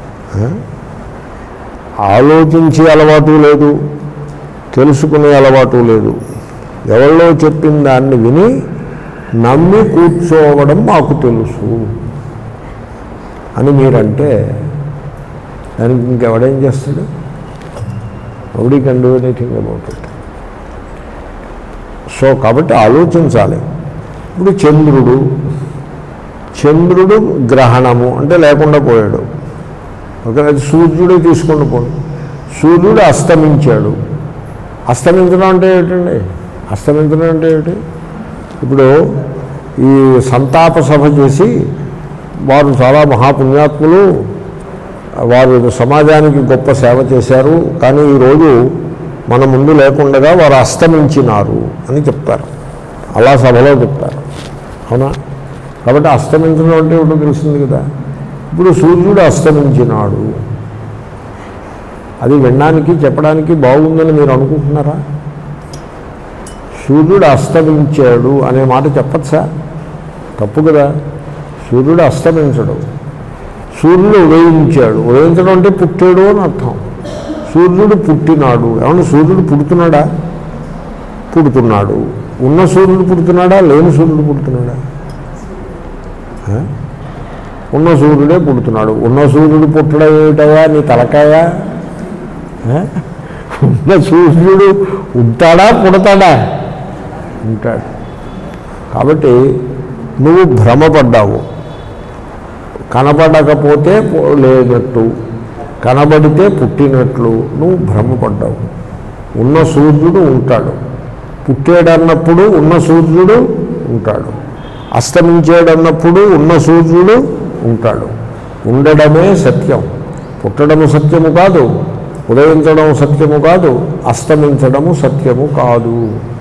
ఆలోచించే అలవాటు లేదు, తెలుసుకునే అలవాటు లేదు. ఎవరో చెప్పిన దాన్ని విని నమ్మి కూర్చోవడం మాకు తెలుసు అని మీరంటే దానికి ఇంకెవడేం చేస్తాడు? Nobody can do anything about it. So కాబట్టి ఆలోచించాలి. ఇప్పుడు చంద్రుడు చంద్రుడు గ్రహణము అంటే లేకుండా పోయాడు. ఓకే, అది సూర్యుడే తీసుకొని పోడు. సూర్యుడు అస్తమించాడు. అస్తమించడం అంటే ఏమిటండి? అస్తమించడం అంటే ఏమిటి? ఇప్పుడు ఈ సంతాప సభ చేసి వారు చాలా మహాపుణ్యాత్ములు, వారు సమాజానికి గొప్ప సేవ చేశారు, కానీ ఈరోజు మన ముందు లేకుండా వారు అస్తమించినారు అని చెప్తారు. అలా సభలో చెప్తారు. అవునా? కాబట్టి అస్తమించడం అంటే ఏమిటో తెలిసింది కదా. ఇప్పుడు సూర్యుడు అస్తమించినాడు, అది వినడానికి చెప్పడానికి బాగుందని మీరు అనుకుంటున్నారా? సూర్యుడు అస్తమించాడు అనే మాట చెప్పచ్చా? తప్పు కదా. సూర్యుడు అస్తమించడు, సూర్యుడు ఉదయించాడు. ఉదయించడం అంటే పుట్టాడు అని అర్థం. సూర్యుడు పుట్టినాడు. ఏమన్నా సూర్యుడు పుడుతున్నాడా? పుడుతున్నాడు. ఉన్న సూర్యుడు పుడుతున్నాడా? లేని సూర్యుడు పుడుతున్నాడా? ఉన్న సూర్యుడే పుడుతున్నాడు. ఉన్న సూర్యుడు పుట్టడం ఏమిటయా నీ తలకాయ? ఉన్న సూర్యుడు ఉంటాడా పుడతాడా? ఉంటాడు. కాబట్టి నువ్వు భ్రమపడ్డావు. కనబడకపోతే లేనట్టు, కనబడితే పుట్టినట్లు నువ్వు భ్రమపడ్డావు. ఉన్న సూర్యుడు ఉంటాడు. పుట్టాడన్నప్పుడు ఉన్న సూర్యుడు ఉంటాడు. అస్తమించాడన్నప్పుడు ఉన్న సూర్యుడు ఉంటాడు. ఉండడమే సత్యం. పుట్టడము సత్యము కాదు, ఉదయించడం సత్యము కాదు, అస్తమించడము సత్యము కాదు.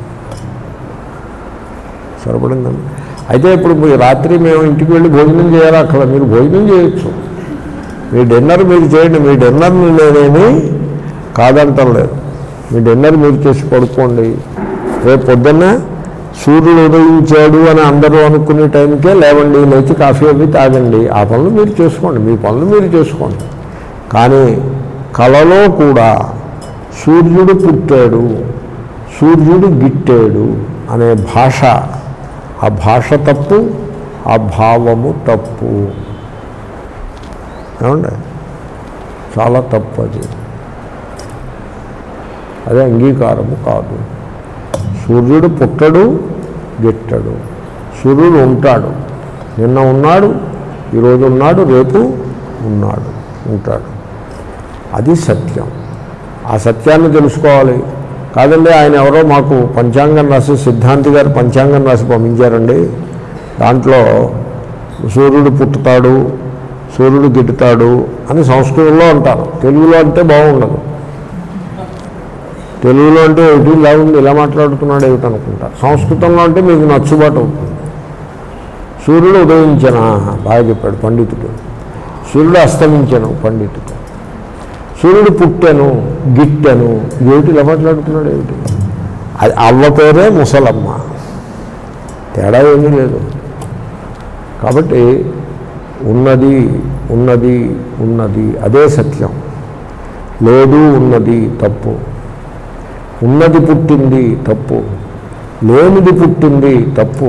సరిపడిందండి. అయితే ఇప్పుడు మీ రాత్రి మేము ఇంటికి వెళ్ళి భోజనం చేయాలి. అక్కడ మీరు భోజనం చేయొచ్చు, మీ డిన్నర్ మీరు చేయండి. మీ డిన్నర్ని నేనేమి కాదంటం లేదు. మీ డిన్నర్ మీరు చేసి పడుకోండి. రేపు పొద్దున్న సూర్యుడు ఉదయించాడు అని అందరూ అనుకునే టైంకే లేవండి, లేచి కాఫీ అవి తాగండి. ఆ పనులు మీరు చేసుకోండి, మీ పనులు మీరు చేసుకోండి. కానీ కలలో కూడా సూర్యుడు పుట్టాడు, సూర్యుడు గిట్టాడు అనే భాష, ఆ భాష తప్పు, ఆ భావము తప్పు. ఏమండి? చాలా తప్పు అది. అదే అంగీకారము కాదు. సూర్యుడు పుట్టడు, గిట్టడు. సూర్యుడు ఉంటాడు. నిన్న ఉన్నాడు, ఈరోజు ఉన్నాడు, రేపు ఉన్నాడు, ఉంటాడు. అది సత్యం. ఆ సత్యాన్ని తెలుసుకోవాలి. కాదండి ఆయన ఎవరో మాకు పంచాంగం రాసి సిద్ధాంతి గారు పంచాంగం రాసి పంపించారండి, దాంట్లో సూర్యుడు పుట్టుతాడు సూర్యుడు గిట్టుతాడు అని సంస్కృతంలో అంటారు. తెలుగులో అంటే బాగుండదు. తెలుగులో అంటే ఏమిటి ఇలా ఉంది, ఇలా మాట్లాడుతున్నాడు ఏమిటి అనుకుంటారు. సంస్కృతంలో అంటే మీకు నచ్చుబాటు అవుతుంది. సూర్యుడు ఉదయించన బాగా చెప్పాడు పండితుడు, సూర్యుడు అస్తమించను పండితుడు, సూర్యుడు పుట్టెను గిట్టెను ఏమిటి ఇలా మాట్లాడుతున్నాడు ఏమిటి. అది అవ్వ పేరే ముసలమ్మ, తేడా ఏమీ లేదు. కాబట్టి ఉన్నది ఉన్నది ఉన్నది అదే సత్యం, లేదు ఉన్నది తప్పు, ఉన్నది పుట్టింది తప్పు, లేనిది పుట్టింది తప్పు.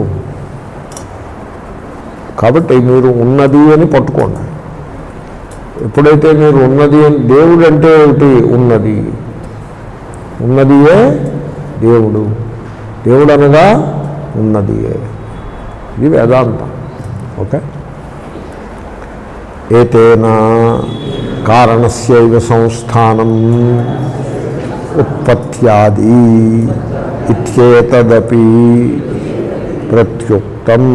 కాబట్టి మీరు ఉన్నది అని పట్టుకోండి. ఎప్పుడైతే మీరు ఉన్నది అని, దేవుడు అంటే ఏమిటి, ఉన్నది ఉన్నదియే దేవుడు, దేవుడు అనగా ఉన్నదియే, ఇది వేదాంతం. ఓకే. ఏతేనా కారణస్యైవ సంస్థానం ఉత్పత్త్యాది ఇత్యేతదపి ప్రత్యుక్తం.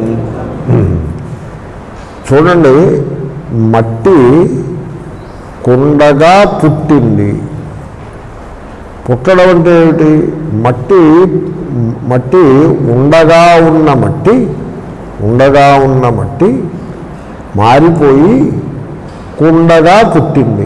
చూడండి, మట్టి కుండగా పుట్టింది. పుట్టడం అంటే ఏమిటి, మట్టి మట్టి ఉండగా ఉన్న మట్టి ఉండగా ఉన్న మట్టి మారిపోయి కుండగా పుట్టింది,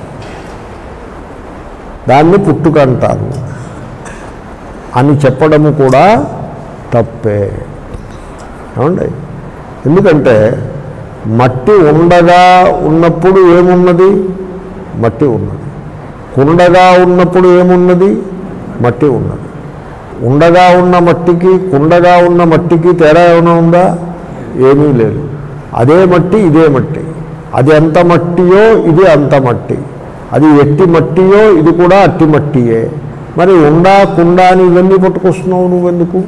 దాన్ని పుట్టుక అంటారు అని చెప్పడము కూడా తప్పే. ఏమండి, ఎందుకంటే మట్టి ఉండగా ఉన్నప్పుడు ఏమున్నది, మట్టి ఉన్నది. కుండగా ఉన్నప్పుడు ఏమున్నది, మట్టి ఉన్నది. ఉండగా ఉన్న మట్టికి కుండగా ఉన్న మట్టికి తేడా ఏమైనా ఉందా, ఏమీ లేదు. అదే మట్టి ఇదే మట్టి, అది ఎంత మట్టియో ఇది అంత మట్టి, అది ఎట్టి మట్టియో ఇది కూడా అట్టి మట్టియే. మరి ఉండా కుండ అని ఇవన్నీ పట్టుకొస్తున్నావు నువ్వెందుకు?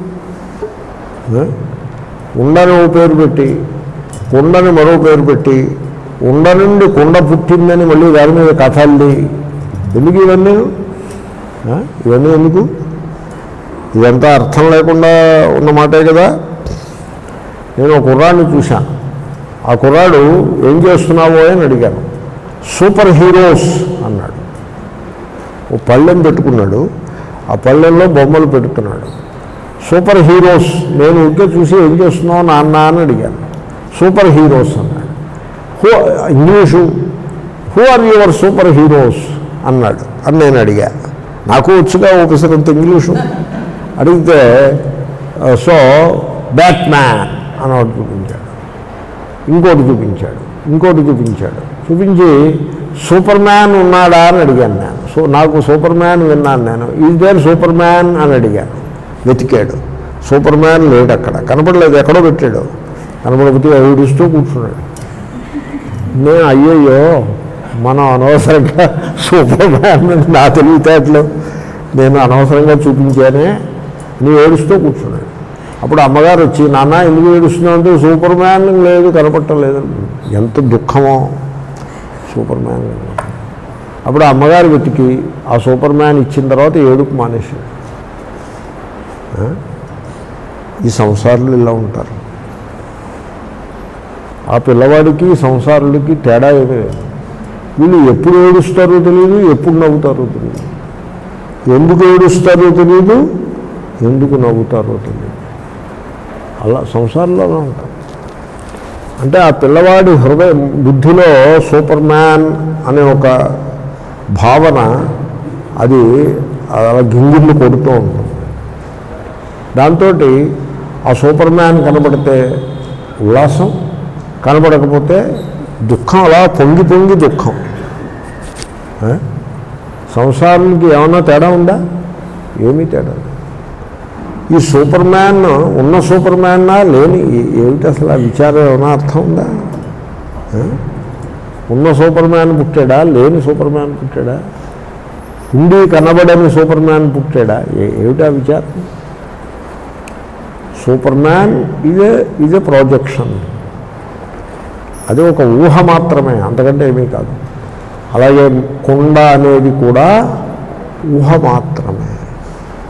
ఉండని ఓ పేరు పెట్టి కుండని మరో పేరు పెట్టి ఉండ నుండి కుండ పుట్టిందని మళ్ళీ దాని మీద కథల్ది ఎందుకు? ఇవన్నీ ఇవన్నీ ఎందుకు? ఇదంతా అర్థం లేకుండా ఉన్న మాటే కదా. నేను ఒక కుర్రాడిని చూశాను. ఆ కుర్రాడు ఏం చేస్తున్నావో అని అడిగాను. సూపర్ హీరోస్ అన్నాడు. ఓ పళ్ళెం పెట్టుకున్నాడు, ఆ పళ్ళెంలో బొమ్మలు పెడుతున్నాడు. సూపర్ హీరోస్, నేను ఇంకా చూసి ఏం చేస్తున్నావు నాన్న అని అడిగాను. సూపర్ హీరోస్ అన్నాడు. Who English who are your super heroes అన్నాడు అని నేను అడిగా. నాకు వచ్చుగా ఒకసారంత ఇంగ్లీషు. అడిగితే సో బ్యాట్ మ్యాన్ అని ఒకటి చూపించాడు, ఇంకోటి చూపించాడు, ఇంకోటి చూపించాడు. చూపించి సూపర్ మ్యాన్ ఉన్నాడా అని అడిగాను నేను. సో నాకు సూపర్ మ్యాన్ విన్నాను నేను. ఈజ్ దేర్ సూపర్ మ్యాన్ అని అడిగాను. వెతికాడు, సూపర్ మ్యాన్ లేడు అక్కడ, కనపడలేదు. ఎక్కడో పెట్టాడు, కనపడకపోతే ఏడుస్తూ కూర్చున్నాడు. నేను అయ్యయ్యో మనం అనవసరంగా సూపర్ మ్యాన్ నా తెలివితేటలు నేను అనవసరంగా చూపించానే నీ ఏడుస్తూ కూర్చున్నాడు. అప్పుడు అమ్మగారు వచ్చి, నాన్న ఎందుకు ఏడుస్తున్నావు అంటే సూపర్ మ్యాన్ లేదు, కనపట్టలేదు. ఎంత దుఃఖమో, సూపర్ మ్యాన్ లేదు. అప్పుడు అమ్మగారు వెతికి ఆ సూపర్ మ్యాన్ ఇచ్చిన తర్వాత ఏడుపు మానేశాడు. ఈ సంసారులు ఇలా ఉంటారు. ఆ పిల్లవాడికి సంసారులకి తేడా ఏమీ లేదు. వీళ్ళు ఎప్పుడు ఏడుస్తారో తెలియదు, ఎప్పుడు నవ్వుతారో తెలియదు. ఎందుకు ఏడుస్తారో తెలియదు, ఎందుకు నవ్వుతారో తెలియదు. అలా సంసారంలోనే ఉంటారు. అంటే ఆ పిల్లవాడి హృదయ బుద్ధిలో సూపర్ మ్యాన్ అనే ఒక భావన అది అలా గింగిళ్ళు కొడుతూ ఉంటుంది. దాంతో ఆ సూపర్ మ్యాన్ కనబడితే ఉల్లాసం, కనబడకపోతే దుఃఖం. అలా పొంగి పొంగి దుఃఖం. సంసారానికి ఏమన్నా తేడా ఉందా? ఏమీ తేడా. ఈ సూపర్ మ్యాన్ ఉన్న సూపర్ మ్యాన్నా లేని ఏమిటి అసలు? ఆ విచారం ఏమైనా అర్థం ఉందా? ఉన్న సూపర్ మ్యాన్ పుట్టాడా, లేని సూపర్ మ్యాన్ పుట్టాడా, ఉండి కనబడని సూపర్ మ్యాన్ పుట్టాడా? ఏమిటా విచారం? సూపర్ మ్యాన్ ఇదే ఇదే ప్రాజెక్షన్, అది ఒక ఊహ మాత్రమే, అంతకంటే ఏమీ కాదు. అలాగే కుండ అనేది కూడా ఊహ మాత్రమే.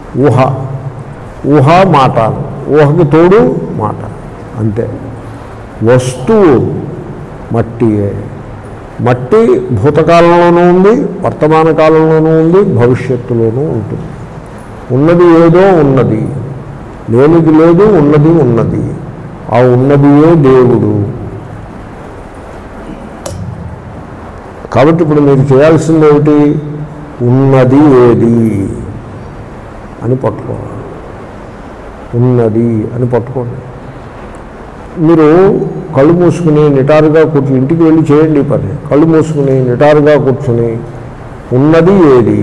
ఊహ, ఊహ మాట, ఊహకి తోడు మాట, అంతే. వస్తువు మట్టియే. మట్టి భూతకాలంలోనూ ఉంది, వర్తమాన కాలంలోనూ ఉంది, భవిష్యత్తులోనూ ఉంటుంది. ఉన్నది ఏదో ఉన్నది, లేనిది లేదు, ఉన్నది ఉన్నది. ఆ ఉన్నదియే దేవుడు. కాబట్టి ఇప్పుడు మీరు చేయాల్సింది ఏమిటి? ఉన్నది ఏది అని పట్టుకోవాలి. ఉన్నది అని పట్టుకోండి. మీరు కళ్ళు మూసుకుని నిటారుగా కూర్చుని, ఇంటికి వెళ్ళి చేయండి పని. కళ్ళు మూసుకుని నిటారుగా కూర్చుని ఉన్నది ఏది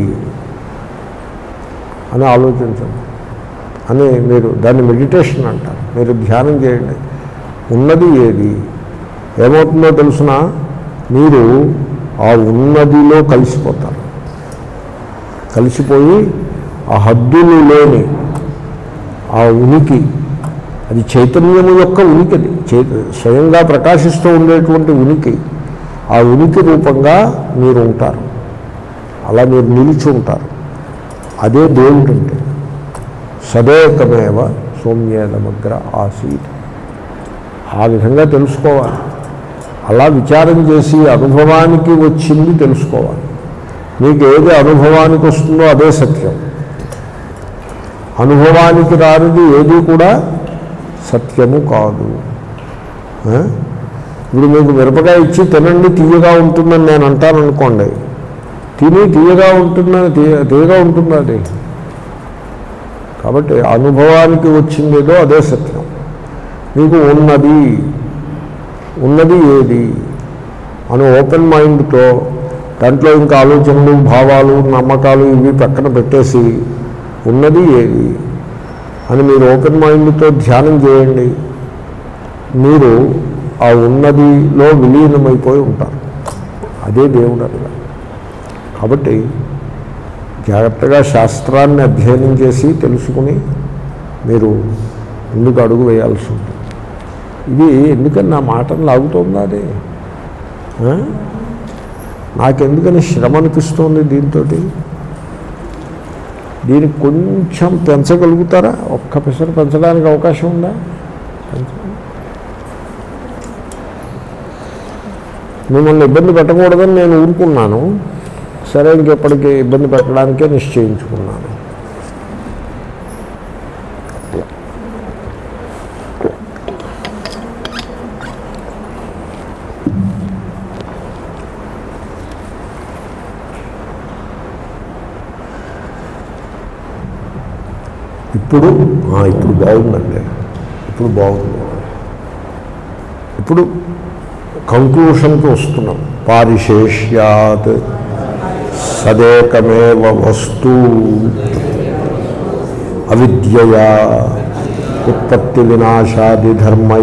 అని ఆలోచించండి అని మీరు దాన్ని మెడిటేషన్ అంటారు. మీరు ధ్యానం చేయండి. ఉన్నది ఏది ఏమవుతుందో తెలుసిన, మీరు ఆ ఉన్నదిలో కలిసిపోతారు. కలిసిపోయి ఆ హద్దులు లేని ఆ ఉనికి, అది చైతన్యము యొక్క ఉనికి, అది చై స్వయంగా ప్రకాశిస్తూ ఉండేటువంటి ఉనికి, ఆ ఉనికి రూపంగా మీరు ఉంటారు. అలా మీరు నిలిచి ఉంటారు. అదే దేవుడు అంటే. సదేకమేవ సౌమ్యేదమగ్ర ఆసీత్. ఆ విధంగా తెలుసుకోవాలి. అలా విచారం చేసి అనుభవానికి వచ్చింది తెలుసుకోవాలి. మీకు ఏది అనుభవానికి వస్తుందో అదే సత్యం. అనుభవానికి రానిది ఏది కూడా సత్యము కాదు. ఇప్పుడు మీకు మిరపకాయ ఇచ్చి తినండి తీయగా ఉంటుందని నేను అంటాను అనుకోండి, తిని తీయగా ఉంటుందని తీయ తీయగా ఉంటుంది అది. కాబట్టి అనుభవానికి వచ్చిందేదో అదే సత్యం. మీకు ఉన్నది ఉన్నది ఏది అని ఓపెన్ మైండ్తో, దాంట్లో ఇంకా ఆలోచనలు, భావాలు, నమ్మకాలు ఇవి పక్కన పెట్టేసి ఉన్నది ఏది అని మీరు ఓపెన్ మైండ్తో ధ్యానం చేయండి. మీరు ఆ ఉన్నదిలో విలీనమైపోయి ఉంటారు. అదే దేవుడు అనగా. కాబట్టి జాగ్రత్తగా శాస్త్రాన్ని అధ్యయనం చేసి తెలుసుకుని మీరు ముందుకు అడుగు వేయాల్సి ఉంటుంది. ఇది ఎందుకని నా మాటను లాగుతుందా? అది నాకెందుకని శ్రమ అనిపిస్తుంది దీంతో. దీనికి కొంచెం పెంచగలుగుతారా? ఒక్క పిసరు పెంచడానికి అవకాశం ఉందా? మిమ్మల్ని ఇబ్బంది పెట్టకూడదని నేను ఊరుకున్నాను. సరే, ఇంకెప్పటికీ ఇబ్బంది పెట్టడానికే నిశ్చయించుకున్నాను. ఇప్పుడు ఇప్పుడు బాగుందండి. ఇప్పుడు బాగుంది. ఇప్పుడు కంక్లూషన్కి వస్తున్నాం. పారిశేష్యాత్ సదేకమేవ వస్తు అవిద్యయా ఉత్పత్తి వినాశాది ధర్మై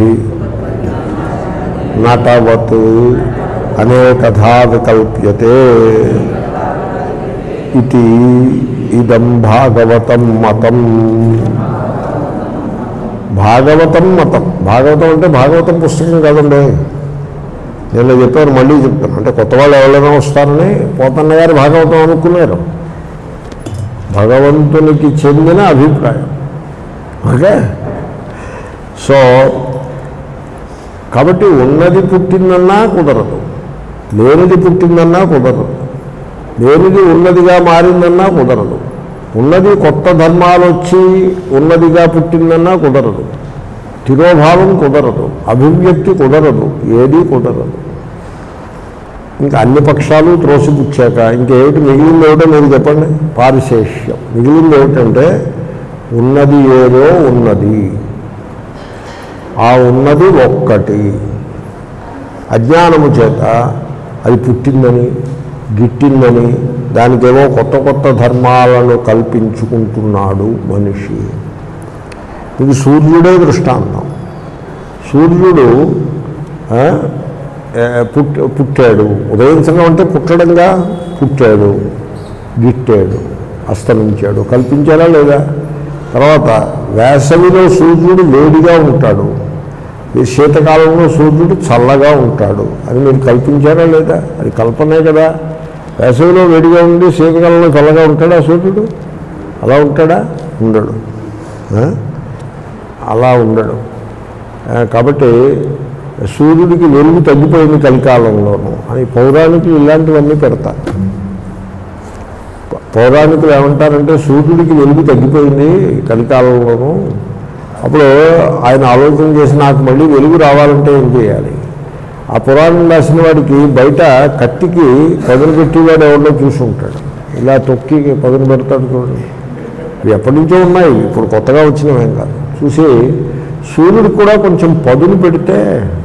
నటవత్ అనేకథా వికల్ప్యతే ఇది ఇదం భాగవతం మతం. భాగవతం మతం. భాగవతం అంటే భాగవతం పుస్తకం కాదండి. నేను చెప్పాను, మళ్ళీ చెప్తాను. అంటే కొత్త వాళ్ళు ఎవరైనా వస్తారని పోతన్న గారు భాగవతం అనుకున్నారు. భగవంతునికి చెందిన అభిప్రాయం. ఓకే. సో కాబట్టి ఉన్నది పుట్టిందన్నా కుదరదు, లేనిది పుట్టిందన్నా కుదరదు, లేనిది ఉన్నదిగా మారిందన్నా కుదరదు, ఉన్నది కొత్త ధర్మాలు వచ్చి ఉన్నదిగా పుట్టిందన్నా కుదరదు, తిరోభావం కుదరదు, అభివ్యక్తి కుదరదు, ఏదీ కుదరదు. ఇంకా అన్ని పక్షాలు త్రోసిపుచ్చాక ఇంకేమిటి మిగిలింది? ఏమిటో మీరు చెప్పండి. పారిశేష్యం. మిగిలింది ఏమిటంటే ఉన్నది ఏదో ఉన్నది, ఆ ఉన్నది ఒక్కటి. అజ్ఞానము చేత అది పుట్టిందని, గిట్టిందని, దానికేమో కొత్త కొత్త ధర్మాలను కల్పించుకుంటున్నాడు మనిషి. ఇది సూర్యుడే దృష్టాంతం. సూర్యుడు పుట్ పుట్టాడు, ఉదయించడం అంటే పుట్టడంగా, పుట్టాడు, గిట్టాడు, అస్తమించాడు. కల్పించారా లేదా? తర్వాత వేసవిలో సూర్యుడు వేడిగా ఉంటాడు, శీతకాలంలో సూర్యుడు చల్లగా ఉంటాడు అని మీరు కల్పించారా లేదా? అది కల్పనే కదా. వేసవిలో వేడిగా ఉండి శీతకాలంలో చల్లగా ఉంటాడా సూర్యుడు? అలా ఉంటాడా? ఉండడు. అలా ఉండడు. కాబట్టి సూర్యుడికి వెలుగు తగ్గిపోయింది కలికాలంలోనూ అని పౌరాణికులు ఇలాంటివన్నీ పెడతారు. పౌరాణికులు ఏమంటారంటే సూర్యుడికి వెలుగు తగ్గిపోయింది కలికాలంలోనూ, అప్పుడు ఆయన ఆలోచన చేసి నాకు మళ్ళీ వెలుగు రావాలంటే ఏం చేయాలి? ఆ పురాణం రాసిన వాడికి బయట కత్తికి పదును పెట్టేవాడు ఎవరిలో చూసి ఉంటాడు, ఇలా తొక్కి పదును పెడతాడు చూడండి. ఇవి ఎప్పటి నుంచో ఉన్నాయి, ఇప్పుడు కొత్తగా వచ్చినవేం కాదు. చూసి సూర్యుడికి కూడా కొంచెం పదును పెడితే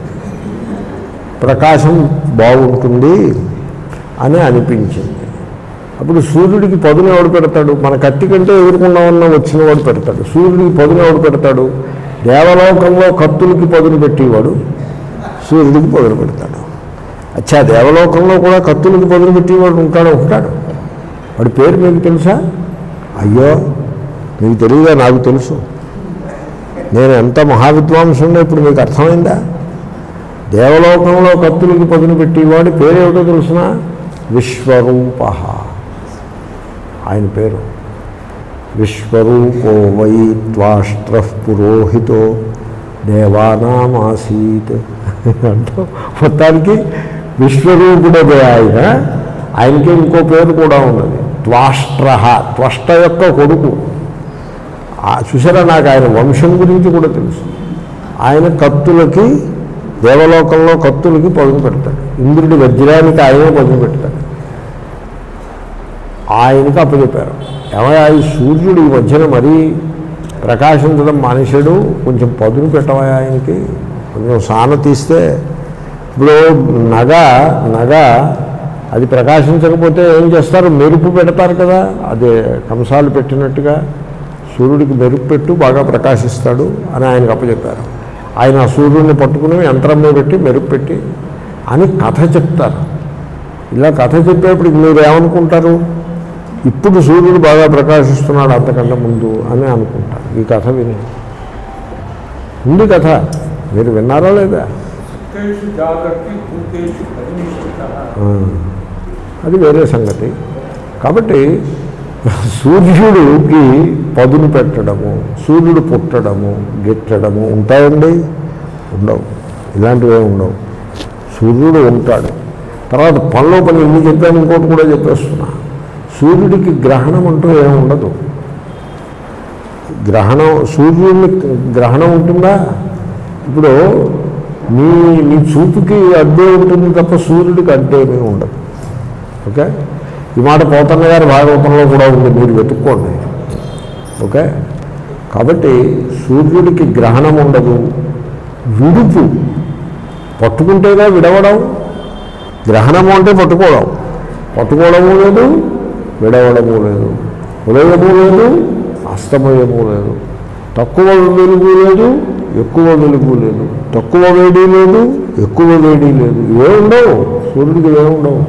ప్రకాశం బాగుంటుంది అని అనిపించింది. అప్పుడు సూర్యుడికి పదును ఎవడు పెడతాడు? మన కత్తి కంటే ఎదుర్కొన్నా ఉన్న వచ్చిన వాడు పెడతాడు. సూర్యుడికి పదును ఎవడు పెడతాడు? దేవలోకంలో కత్తులకి పదును పెట్టేవాడు సూర్యుడికి పదును పెడతాడు. అచ్చా, దేవలోకంలో కూడా కత్తులకి పదును పెట్టేవాడు ఉంటాడు ఉంటాడు వాడి పేరు మీకు తెలుసా? అయ్యో, మీకు తెలియదా? నాకు తెలుసు. నేను ఎంత మహావిద్వాంసుండో ఇప్పుడు మీకు అర్థమైందా? దేవలోకంలో కత్తులకి పదును పెట్టేవాడి పేరేమిటో తెలుసిన? విశ్వరూప. ఆయన పేరు విశ్వరూపో వై త్వాష్ట్ర పురోహితో దేవానామాసీత్ అంటూ మొత్తానికి విశ్వరూపుడే ఆయన. ఆయనకి ఇంకో పేరు కూడా ఉన్నది, త్వాష్ట్ర. త్వష్ట యొక్క కొడుకు. చూసారా, నాకు ఆయన వంశం గురించి కూడా తెలుసు. ఆయన కత్తులకి, దేవలోకంలో కత్తులకి పదును పెడతాడు. ఇంద్రుడి వజ్రానికి ఆయనే పదును పెడతాడు. ఆయనకి అప్పచెప్పారు, ఏమయ్యా ఈ సూర్యుడు ఈ మధ్యన మరీ ప్రకాశించడం మానేశాడు, కొంచెం పదును పెట్టవా ఆయనకి, కొంచెం సాన తీస్తే. ఇప్పుడు నగ నగ అది ప్రకాశించకపోతే ఏం చేస్తారు? మెరుపు పెడతారు కదా, అదే కంసాలు పెట్టినట్టుగా సూర్యుడికి మెరుపు పెట్టు, బాగా ప్రకాశిస్తాడు అని ఆయనకు అప్పచెప్పారు. ఆయన ఆ సూర్యుడిని పట్టుకుని యంత్రం మీద పెట్టి మెరుపు పెట్టి అని కథ చెప్తారు. ఇలా కథ చెప్పేప్పుడు మీరు ఏమనుకుంటారు? ఇప్పుడు సూర్యుడు బాగా ప్రకాశిస్తున్నాడు అంతకంటే ముందు అని అనుకుంటారు. ఈ కథ విని ఉంది కథ, మీరు విన్నారా లేదా? అది వేరే సంగతి. కాబట్టి సూర్యుడికి పదును పెట్టడము, సూర్యుడు పుట్టడము, గిట్టడము ఉంటాయండి? ఉండవు. ఇలాంటివే ఉండవు. సూర్యుడు ఉంటాడు. తర్వాత పనిలో పని ఎన్ని చెప్పాను, ఇంకోటి కూడా చెప్పేస్తున్నా. సూర్యుడికి గ్రహణం అంటూ ఏమి ఉండదు. గ్రహణం, సూర్యుడిని గ్రహణం ఉంటుందా? ఇప్పుడు నీ నీ చూపుకి అడ్డే ఉంటుంది తప్ప సూర్యుడికి అడ్డేమీ ఉండదు. ఓకే, ఈ మాట పోతన్న గారి భాగవతంలో కూడా ఉంది, మీరు వెతుక్కోండి. ఓకే, కాబట్టి సూర్యుడికి గ్రహణం ఉండదు. విడుపు, పట్టుకుంటేగా విడవడం. గ్రహణము అంటే పట్టుకోవడం, పట్టుకోవడము లేదు, విడవడము లేదు, ఉదయము లేదు, అస్తమయము లేదు, తక్కువ వెలుగు లేదు, ఎక్కువ వెలుగు లేదు, తక్కువ వేడి లేదు, ఎక్కువ వేడి లేదు. ఇవే ఉండవు సూర్యుడికి, ఇవే ఉండవు.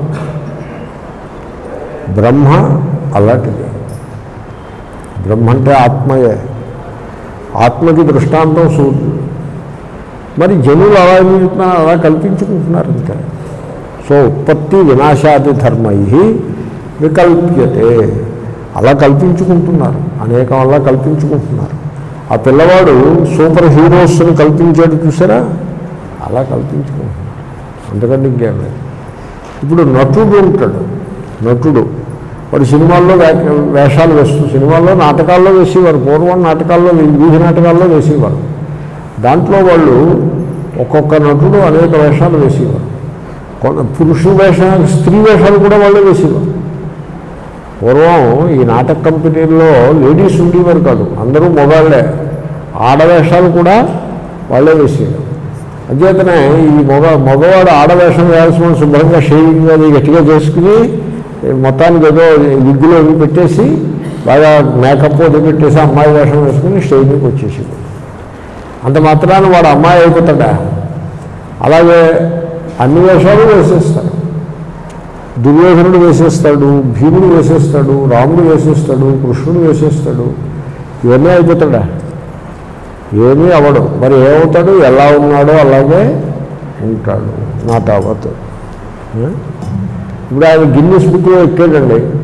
బ్రహ్మ అలాంటిది. బ్రహ్మ అంటే ఆత్మయే. ఆత్మకి దృష్టాంతం సూర్యుడు. మరి జనులు అలా చెప్తున్నారు, అలా కల్పించుకుంటున్నారు ఇంకా. సో ఉత్పత్తి వినాశాది ధర్మై వికల్ప్యతే, అలా కల్పించుకుంటున్నారు. అనేకం అలా కల్పించుకుంటున్నారు. ఆ పిల్లవాడు సూపర్ హీరోస్ని కల్పించాడు చూసారా, అలా కల్పించుకుంటున్నారు. అంతకంటే ఇంకేం లేదు. ఇప్పుడు నటుడు ఉంటాడు, నటుడు వాడు సినిమాల్లో వేషాలు వేస్తూ, సినిమాల్లో నాటకాల్లో వేసేవారు. పూర్వం నాటకాల్లో, వీధి నాటకాల్లో వేసేవారు. దాంట్లో వాళ్ళు ఒక్కొక్క నటుడు అనేక వేషాలు వేసేవారు. కొంత పురుష వేషాలు, స్త్రీ వేషాలు కూడా వాళ్ళే వేసేవారు. పూర్వం ఈ నాటక కంపెనీల్లో లేడీస్ ఉండేవారు కాదు, అందరూ మగవాళ్ళే. ఆడవేషాలు కూడా వాళ్ళే వేసేవారు. అంచేతనే ఈ మగ మగవాడు ఆడవేషం వేయాల్సిన శుభ్రంగా షేవింగ్ అది గట్టిగా చేసుకుని మొత్తానికి ఏదో విగ్గులు అవి పెట్టేసి బాగా మేకప్ అది పెట్టేసి అమ్మాయి వేషం వేసుకుని స్టేజ్ మీదకి వచ్చేసింది. అంత మాత్రాన వాడు అమ్మాయి అయిపోతాడా? అలాగే అన్ని వేషాలు వేసేస్తాడు. దుర్యోధనుడు వేసేస్తాడు, భీముడు వేసేస్తాడు, రాముడు వేసేస్తాడు, కృష్ణుడు వేసేస్తాడు. ఇవన్నీ అయిపోతాడా? ఏమీ అవడు. మరి ఏమవుతాడు? ఎలా ఉన్నాడో అలాగే ఉంటాడు. నా తావత్. ఇప్పుడు ఆయన గిన్నెస్ బుక్లో ఎక్కాడండి.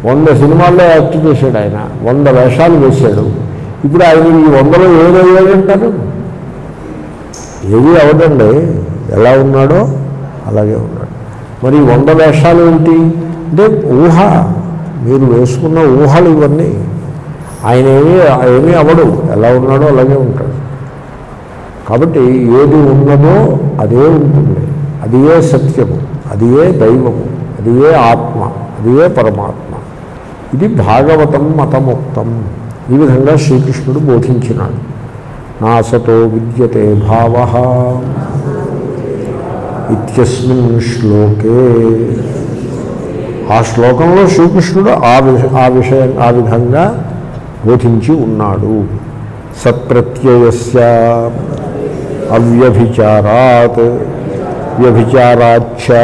వంద సినిమాల్లో యాక్ట్ చేశాడు ఆయన, వంద వేషాలు వేశాడు. ఇప్పుడు ఆయన ఈ వందలో ఏదయ్యాడంటారు? ఏది అవదండి, ఎలా ఉన్నాడో అలాగే ఉన్నాడు. మరి వంద వేషాలు ఏంటి అంటే ఊహ, మీరు వేసుకున్న ఊహలు ఇవన్నీ. ఆయన ఏమీ ఏమీ అవడు, ఎలా ఉన్నాడో అలాగే ఉంటాడు. కాబట్టి ఏది ఉన్నదో అదే ఉంటుంది, అది ఏ సత్యము, అది ఏ దైవము, అది ఏ ఆత్మ, అది ఏ పరమాత్మ. ఇది భాగవతం మతముక్తం. ఈ విధంగా శ్రీకృష్ణుడు బోధించినాడు. నాసతో విద్యతే భావః ఇత్యస్మిన్ శ్లోకే. ఆ శ్లోకంలో శ్రీకృష్ణుడు ఆ విష ఆ విషయం ఆ విధంగా బోధించి ఉన్నాడు. సత్ప్రత్యయస్య అవ్యభిచారాత్ వ్యభిచారాచ్చ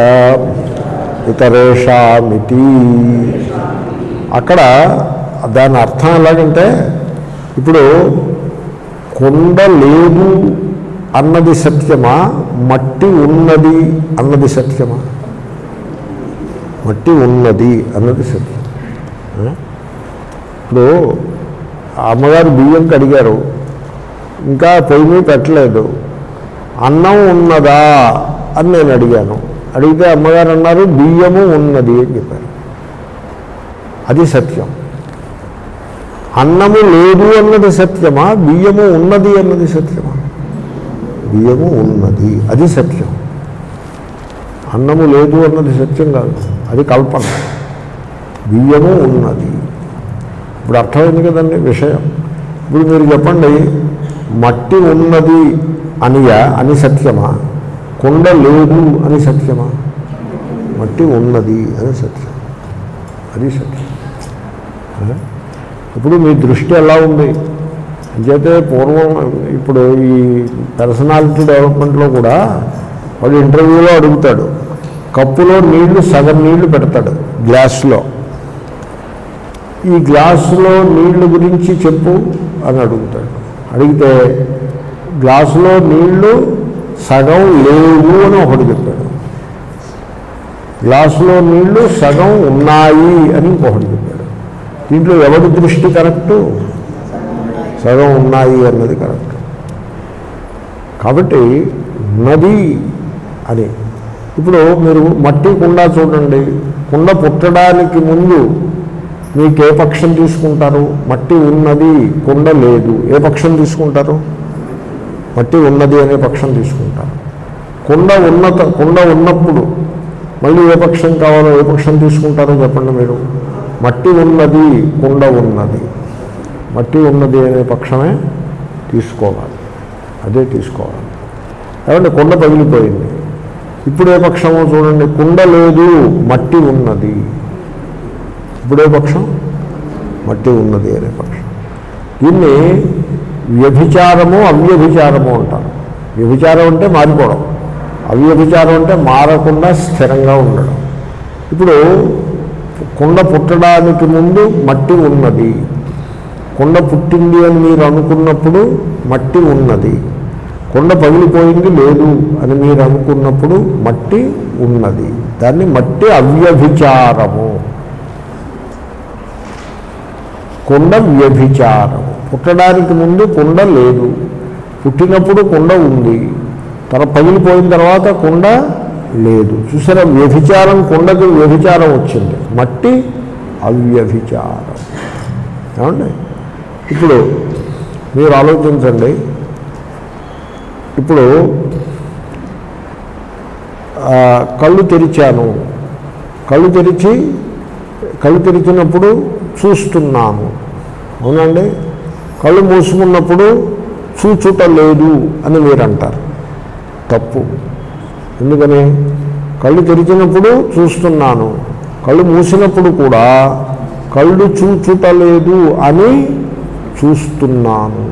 ఇతరేషామితి. అక్కడ దాని అర్థం ఎలాగంటే, ఇప్పుడు కొండ లేదు అన్నది సత్యమా, మట్టి ఉన్నది అన్నది సత్యమా? మట్టి ఉన్నది అన్నది సత్యం. ఇప్పుడు అమ్మగారు బియ్యం కడిగారు, ఇంకా పొయ్యి మీద పెట్టలేదు, అన్నం ఉన్నదా అని నేను అడిగాను. అడిగితే అమ్మగారు అన్నారు బియ్యము ఉన్నది అని చెప్పారు. అది సత్యం. అన్నము లేదు అన్నది సత్యమా, బియ్యము ఉన్నది అన్నది సత్యమా? బియ్యము ఉన్నది, అది సత్యం. అన్నము లేదు అన్నది సత్యం కాదు, అది కల్పన. బియ్యము ఉన్నది. ఇప్పుడు అర్థమైంది కదండి విషయం. ఇప్పుడు మీరు చెప్పండి, మట్టి ఉన్నది అనియా అని సత్యమా, కొండ లేదు అని సత్యమా? మట్టి ఉన్నది అని సత్యం, అది సత్యం. ఇప్పుడు మీ దృష్టి ఎలా ఉంది అంచేతే పూర్వం, ఇప్పుడు ఈ పర్సనాలిటీ డెవలప్మెంట్లో కూడా వాడు ఇంటర్వ్యూలో అడుగుతాడు, కప్పులో నీళ్లు సగం నీళ్లు పెడతాడు గ్లాసులో, ఈ గ్లాసులో నీళ్లు గురించి చెప్పు అని అడుగుతాడు. అడిగితే గ్లాసులో నీళ్లు సగం లేవు అని ఒకటి చెప్పాడు, గ్లాసులో నీళ్లు సగం ఉన్నాయి అని ఇంకొకటి చెప్పాడు. దీంట్లో ఎవరి దృష్టి కరెక్టు? సగం ఉన్నాయి అన్నది కరెక్ట్. కాబట్టి ఉన్నది అని. ఇప్పుడు మీరు మట్టి కుండ చూడండి, కుండ పుట్టడానికి ముందు మీకు ఏ పక్షం తీసుకుంటారు? మట్టి ఉన్నది, కుండ లేదు, ఏ పక్షం తీసుకుంటారు? మట్టి ఉన్నది అనే పక్షం తీసుకుంటారు. కుండ ఉన్నత కుండ ఉన్నప్పుడు మళ్ళీ ఏ పక్షం కావాలో ఏ పక్షం తీసుకుంటారో చెప్పండి మీరు. మట్టి ఉన్నది, కుండ ఉన్నది, మట్టి ఉన్నది అనే పక్షమే తీసుకోవాలి, అదే తీసుకోవాలి. ఏమంటే కుండ పగిలిపోయింది, ఇప్పుడు ఏ పక్షమో చూడండి, కుండ లేదు మట్టి ఉన్నది, ఇప్పుడే పక్షం మట్టి ఉన్నది అనే పక్షం. దీన్ని వ్యభిచారము అవ్యభిచారము అంటారు. వ్యభిచారం అంటే మారిపోవడం, అవ్యభిచారం అంటే మారకుండా స్థిరంగా ఉండడం. ఇప్పుడు కుండ పుట్టడానికి ముందు మట్టి ఉన్నది, కుండ పుట్టింది అని మీరు అనుకున్నప్పుడు మట్టి ఉన్నది, కుండ పగిలిపోయింది లేదు అని మీరు అనుకున్నప్పుడు మట్టి ఉన్నది. దాన్ని మట్టి అవ్యభిచారము. కుండ వ్యభిచారం. పుట్టడానికి ముందు కుండ లేదు, పుట్టినప్పుడు కుండ ఉంది, తన పగిలిపోయిన తర్వాత కుండ లేదు. చూసారా, వ్యభిచారం, కుండకు వ్యభిచారం వచ్చింది, మట్టి అవ్యభిచారం. ఏమండి? ఇప్పుడు మీరు ఆలోచించండి, ఇప్పుడు కళ్ళు తెరిచాను, కళ్ళు తెరిచి కళ్ళు తెరిచినప్పుడు చూస్తున్నాము, అవునండి. కళ్ళు మూసుకున్నప్పుడు చూచుట లేదు అని మీరు అంటారు, తప్పు. ఎందుకని? కళ్ళు తెరిచినప్పుడు చూస్తున్నాను, కళ్ళు మూసినప్పుడు కూడా కళ్ళు చూచుట లేదు అని చూస్తున్నాను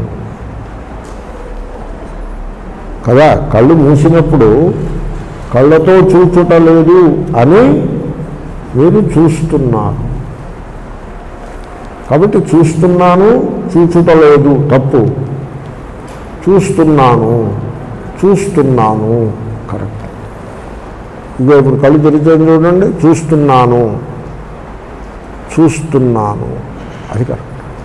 కదా. కళ్ళు మూసినప్పుడు కళ్ళతో చూచుట లేదు అని మీరు చూస్తున్నారు. కాబట్టి చూస్తున్నాను, చూచుట లేదు తప్పు, చూస్తున్నాను, చూస్తున్నాను కరెక్ట్. ఇక ఇప్పుడు కళ్ళు తెరిచేది చూడండి, చూస్తున్నాను, చూస్తున్నాను, అది కరెక్ట్.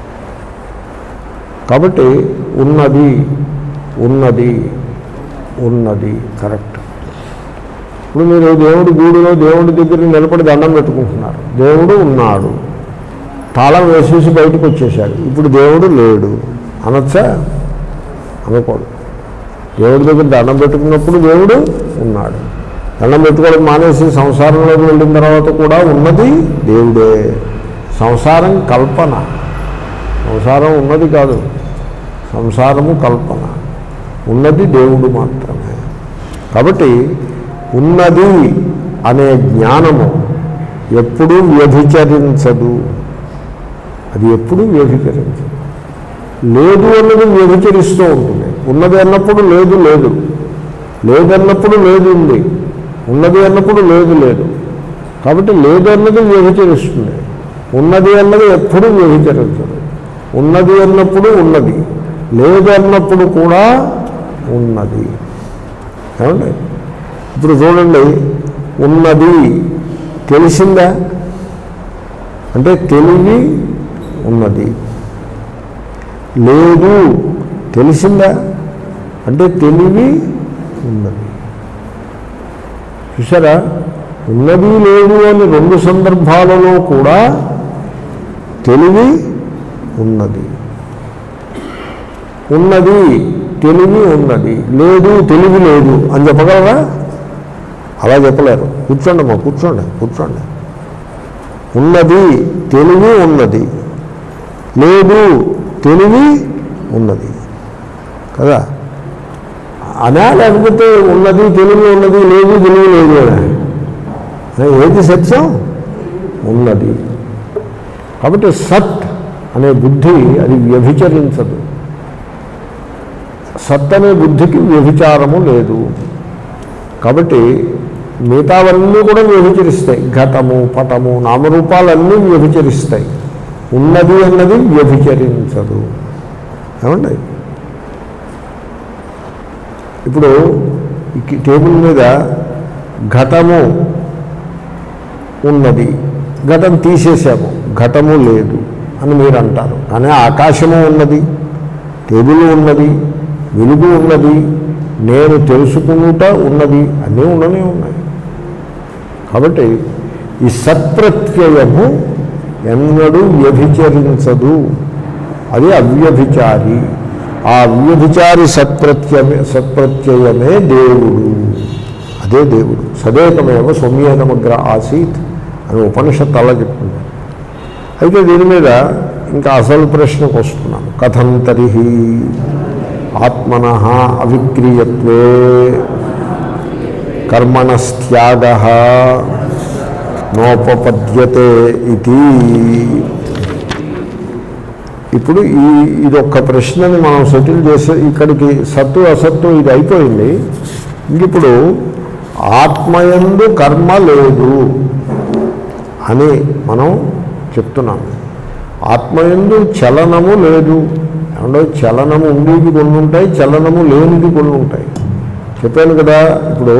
కాబట్టి ఉన్నది ఉన్నది ఉన్నది కరెక్ట్. ఇప్పుడు మీరు దేవుడి గూడిలో దేవుడి దగ్గర నిలబడి దండం పెట్టుకుంటున్నారు, దేవుడు ఉన్నాడు, తాళం వేసేసి బయటకు వచ్చేసాడు, ఇప్పుడు దేవుడు లేడు అనొచ్చా? అనుకోడు. దేవుడి దగ్గర దండం పెట్టుకున్నప్పుడు దేవుడు ఉన్నాడు, దండం పెట్టుకోవడం మానేసి సంసారంలోకి వెళ్ళిన తర్వాత కూడా ఉన్నది దేవుడే. సంసారం కల్పన, సంసారం ఉన్నది కాదు, సంసారము కల్పన, ఉన్నది దేవుడు మాత్రమే. కాబట్టి ఉన్నది అనే జ్ఞానము ఎప్పుడూ వ్యభిచరించదు, అది ఎప్పుడూ వ్యభిచరించదు. లేదు అన్నది వ్యభిచరిస్తూ ఉంటుంది. ఉన్నది అన్నప్పుడు లేదు లేదు, లేదన్నప్పుడు లేదు ఉంది, ఉన్నది అన్నప్పుడు లేదు లేదు. కాబట్టి లేదు అన్నది వ్యభిచరిస్తుంది, ఉన్నది అన్నది ఎప్పుడూ వ్యభిచరించదు. ఉన్నది అన్నప్పుడు ఉన్నది, లేదు అన్నప్పుడు కూడా ఉన్నది. ఏమండి? ఇప్పుడు చూడండి, ఉన్నది తెలిసిందా అంటే తెలివి ఉన్నది, లేదు తెలిసిందా అంటే తెలివి ఉన్నది. చూసారా? ఉన్నది లేదు అని రెండు సందర్భాలలో కూడా తెలివి ఉన్నది. ఉన్నది తెలివి ఉన్నది, లేదు తెలివి లేదు అని చెప్పగలరా? అలా చెప్పలేరు. కూర్చోండి అమ్మా, కూర్చోండి కూర్చోండి. ఉన్నది తెలివి ఉన్నది, లేదు తెలివి ఉన్నది కదా అనా? లేకపోతే ఉన్నది తెలివి ఉన్నది, లేదు తెలివి లేదు అనా? ఏది సత్యం? ఉన్నది. కాబట్టి సత్ అనే బుద్ధి అది వ్యభిచరించదు. సత్ అనే బుద్ధికి వ్యభిచారము లేదు. కాబట్టి మిగతావన్నీ కూడా వ్యభిచరిస్తాయి. ఘటము పటము నామరూపాలన్నీ వ్యభిచరిస్తాయి, ఉన్నది అన్నది వ్యభిచరించదు. ఏమండి? ఇప్పుడు ఈ టేబుల్ మీద ఘటము ఉన్నది, ఘటం తీసేసాము, ఘటము లేదు అని మీరు అంటారు. కానీ ఆకాశము ఉన్నది, టేబుల్ ఉన్నది, వెలుగు ఉన్నది, నేను తెలుసుకునుట ఉన్నది, అన్నీ ఉండనే ఉన్నాయి. కాబట్టి ఈ సత్ప్రత్యయము ఎన్నడూ వ్యభిచరించదు, అది అవ్యభిచారి. ఆ అవ్యభిచారి సత్ప్రత్యమే సత్ప్రత్యయమే దేవుడు, అదే దేవుడు. సదేకమేవ సౌమ్యేనమగ్ర ఆసీత్ అని ఉపనిషత్తు అలా చెప్తుంది. అయితే దీని మీద ఇంకా అసలు ప్రశ్నకు వస్తున్నాను. కథం తరిహి ఆత్మనః అవిక్రీయత్వే కర్మణస్త్యాగః నోపపద్యతే ఇది. ఇప్పుడు ఈ ఇదొక్క ప్రశ్నని మనం సెటిల్ చేసే, ఇక్కడికి సత్తు అసత్తు ఇది అయిపోయింది. ఇంకిప్పుడు ఆత్మయందు కర్మ లేదు అని మనం చెప్తున్నాము. ఆత్మయందు చలనము లేదు. ఏమంటే చలనము ఉండేది కొన్ని ఉంటాయి, చలనము లేనిది కొన్ని ఉంటాయి. చెప్పాను కదా. ఇప్పుడు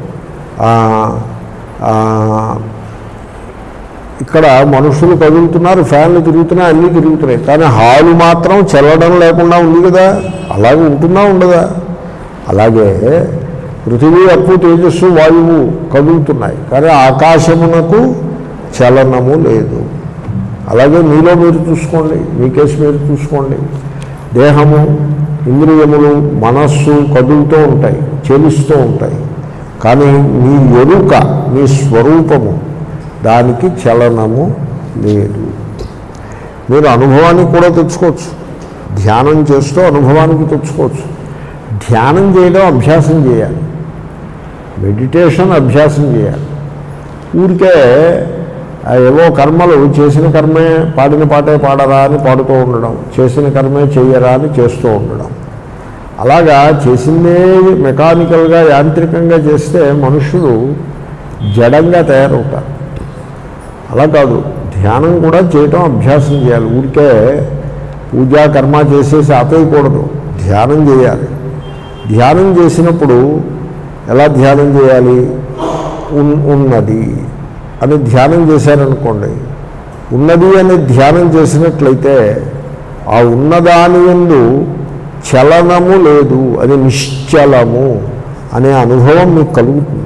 ఇక్కడ మనుషులు కదులుతున్నారు, ఫ్యాన్లు తిరుగుతున్నాయి, అన్నీ తిరుగుతున్నాయి, కానీ హాలు మాత్రం చల్లడం లేకుండా ఉంది కదా. అలాగే ఉంటుందా ఉండదా? అలాగే పృథివీ అప్పు తేజస్సు వాయువు కదులుతున్నాయి, కానీ ఆకాశమునకు చలనము లేదు. అలాగే మీలో మీరు చూసుకోండి, మీ కేసు మీరు చూసుకోండి. దేహము, ఇంద్రియములు, మనస్సు కదులుతూ ఉంటాయి, చెలుస్తూ ఉంటాయి, కానీ మీ ఎరుక, మీ స్వరూపము, దానికి చలనము లేదు. మీరు అనుభవానికి కూడా తెచ్చుకోవచ్చు, ధ్యానం చేస్తూ అనుభవానికి తెచ్చుకోవచ్చు. ధ్యానం చేయడం అభ్యాసం చేయాలి, మెడిటేషన్ అభ్యాసం చేయాలి. ఊరికే ఏవో కర్మలు, చేసిన కర్మే పాడిన పాటే పాడరా అని పాడుతూ ఉండడం, చేసిన కర్మే చెయ్యరా అని చేస్తూ ఉండడం, అలాగా చేసిందే మెకానికల్గా యాంత్రికంగా చేస్తే మనుషులు జడంగా తయారవుతారు. అలా కాదు, ధ్యానం కూడా చేయటం అభ్యాసం చేయాలి. ఊరికే పూజా కర్మ చేసేసి ఆపేయకూడదు, ధ్యానం చేయాలి. ధ్యానం చేసినప్పుడు ఎలా ధ్యానం చేయాలి? ఉన్నది అని ధ్యానం చేశారనుకోండి, ఉన్నది అని ధ్యానం చేసినట్లయితే ఆ ఉన్నదాని యందు చలనము లేదు, అది నిశ్చలము అనే అనుభవం మీకు కలుగుతుంది.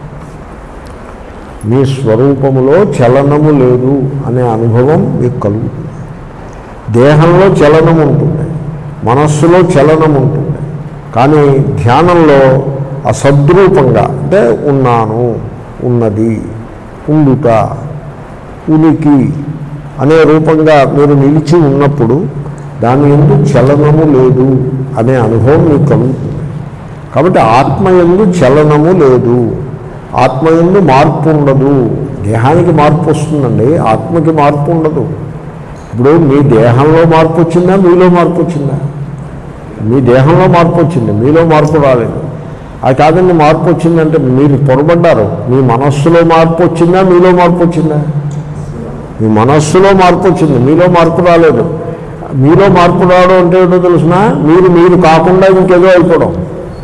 మీ స్వరూపములో చలనము లేదు అనే అనుభవం మీకు కలుగుతుంది. దేహంలో చలనం ఉంటుంది, మనస్సులో చలనం ఉంటుంది, కానీ ధ్యానంలో అసద్రూపంగా అంటే ఉన్నాను, ఉన్నది, ఉండుట, ఉనికి అనే రూపంగా మీరు నిలిచి ఉన్నప్పుడు దాని యందు చలనము లేదు అనే అనుభవం మీకు కలుగుతుంది. కాబట్టి ఆత్మయందు చలనము లేదు, ఆత్మయందు మార్పు ఉండదు. దేహానికి మార్పు వస్తుందండి, ఆత్మకి మార్పు ఉండదు. ఇప్పుడు మీ దేహంలో మార్పు వచ్చిందా, మీలో మార్పు వచ్చిందా? మీ దేహంలో మార్పు వచ్చింది, మీలో మార్పు రాలేదు. అది కాదండి మార్పు వచ్చిందంటే మీరు పొరపడ్డారు. మీ మనస్సులో మార్పు వచ్చిందా, మీలో మార్పు వచ్చిందా? మీ మనస్సులో మార్పు వచ్చింది, మీలో మార్పు రాలేదు. మీలో మార్పు రావడం అంటే ఏంటో తెలుసిన, మీరు మీరు కాకుండా ఇంకేదో అయిపోవడం.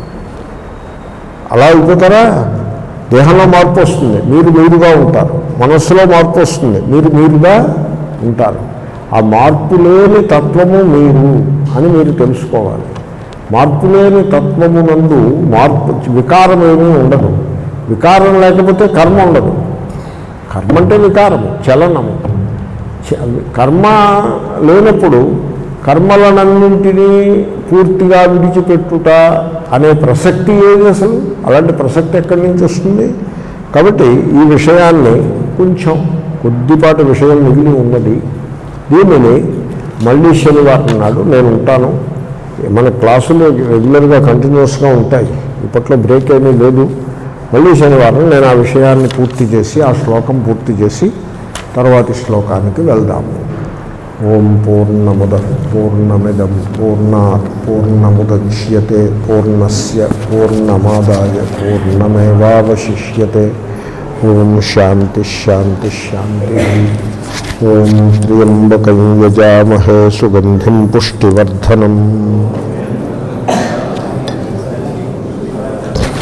అలా అయిపోతారా? దేహంలో మార్పు వస్తుంది, మీరు మీరుగా ఉంటారు. మనస్సులో మార్పు వస్తుంది, మీరు మీరుగా ఉంటారు. ఆ మార్పు లేని తత్వము మీరు అని మీరు తెలుసుకోవాలి. మార్పు లేని తత్వమునందు మార్పు వికారం ఏమీ ఉండదు. వికారం లేకపోతే కర్మ ఉండదు. కర్మ అంటే వికారము, చలనము. కర్మ లేనప్పుడు కర్మలనన్నింటినీ పూర్తిగా విడిచిపెట్టుట అనే ప్రసక్తి ఏది అసలు? అలాంటి ప్రసక్తి ఎక్కడి నుంచి వస్తుంది? కాబట్టి ఈ విషయాన్ని కొంచెం కొద్దిపాటి విషయం మిగిలి ఉన్నది. దీనిని మళ్ళీ శనివారం నాడు నేను ఉంటాను. మన క్లాసులు రెగ్యులర్గా కంటిన్యూస్గా ఉంటాయి, ఇప్పట్లో బ్రేక్ ఏమీ లేదు. మళ్ళీ శనివారం నేను ఆ విషయాన్ని పూర్తి చేసి ఆ శ్లోకం పూర్తి చేసి తర్వాతి శ్లోకానికి వెళ్దాము. ఓం పూర్ణముద పూర్ణమిదం పూర్ణాత్ పూర్ణముద్యతే పూర్ణస్య పూర్ణమాదాయ పూర్ణమేవావశిష్యతే. ఓం శాంతి శాంతి శాంతి. ఓం త్ర్యంబకం యజామహే సుగంధిం పుష్టివర్ధనం.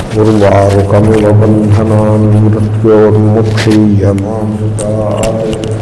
ఉర్వారుకమివ బంధనాన్ మృత్యోర్ముక్షీయమామృతాత్.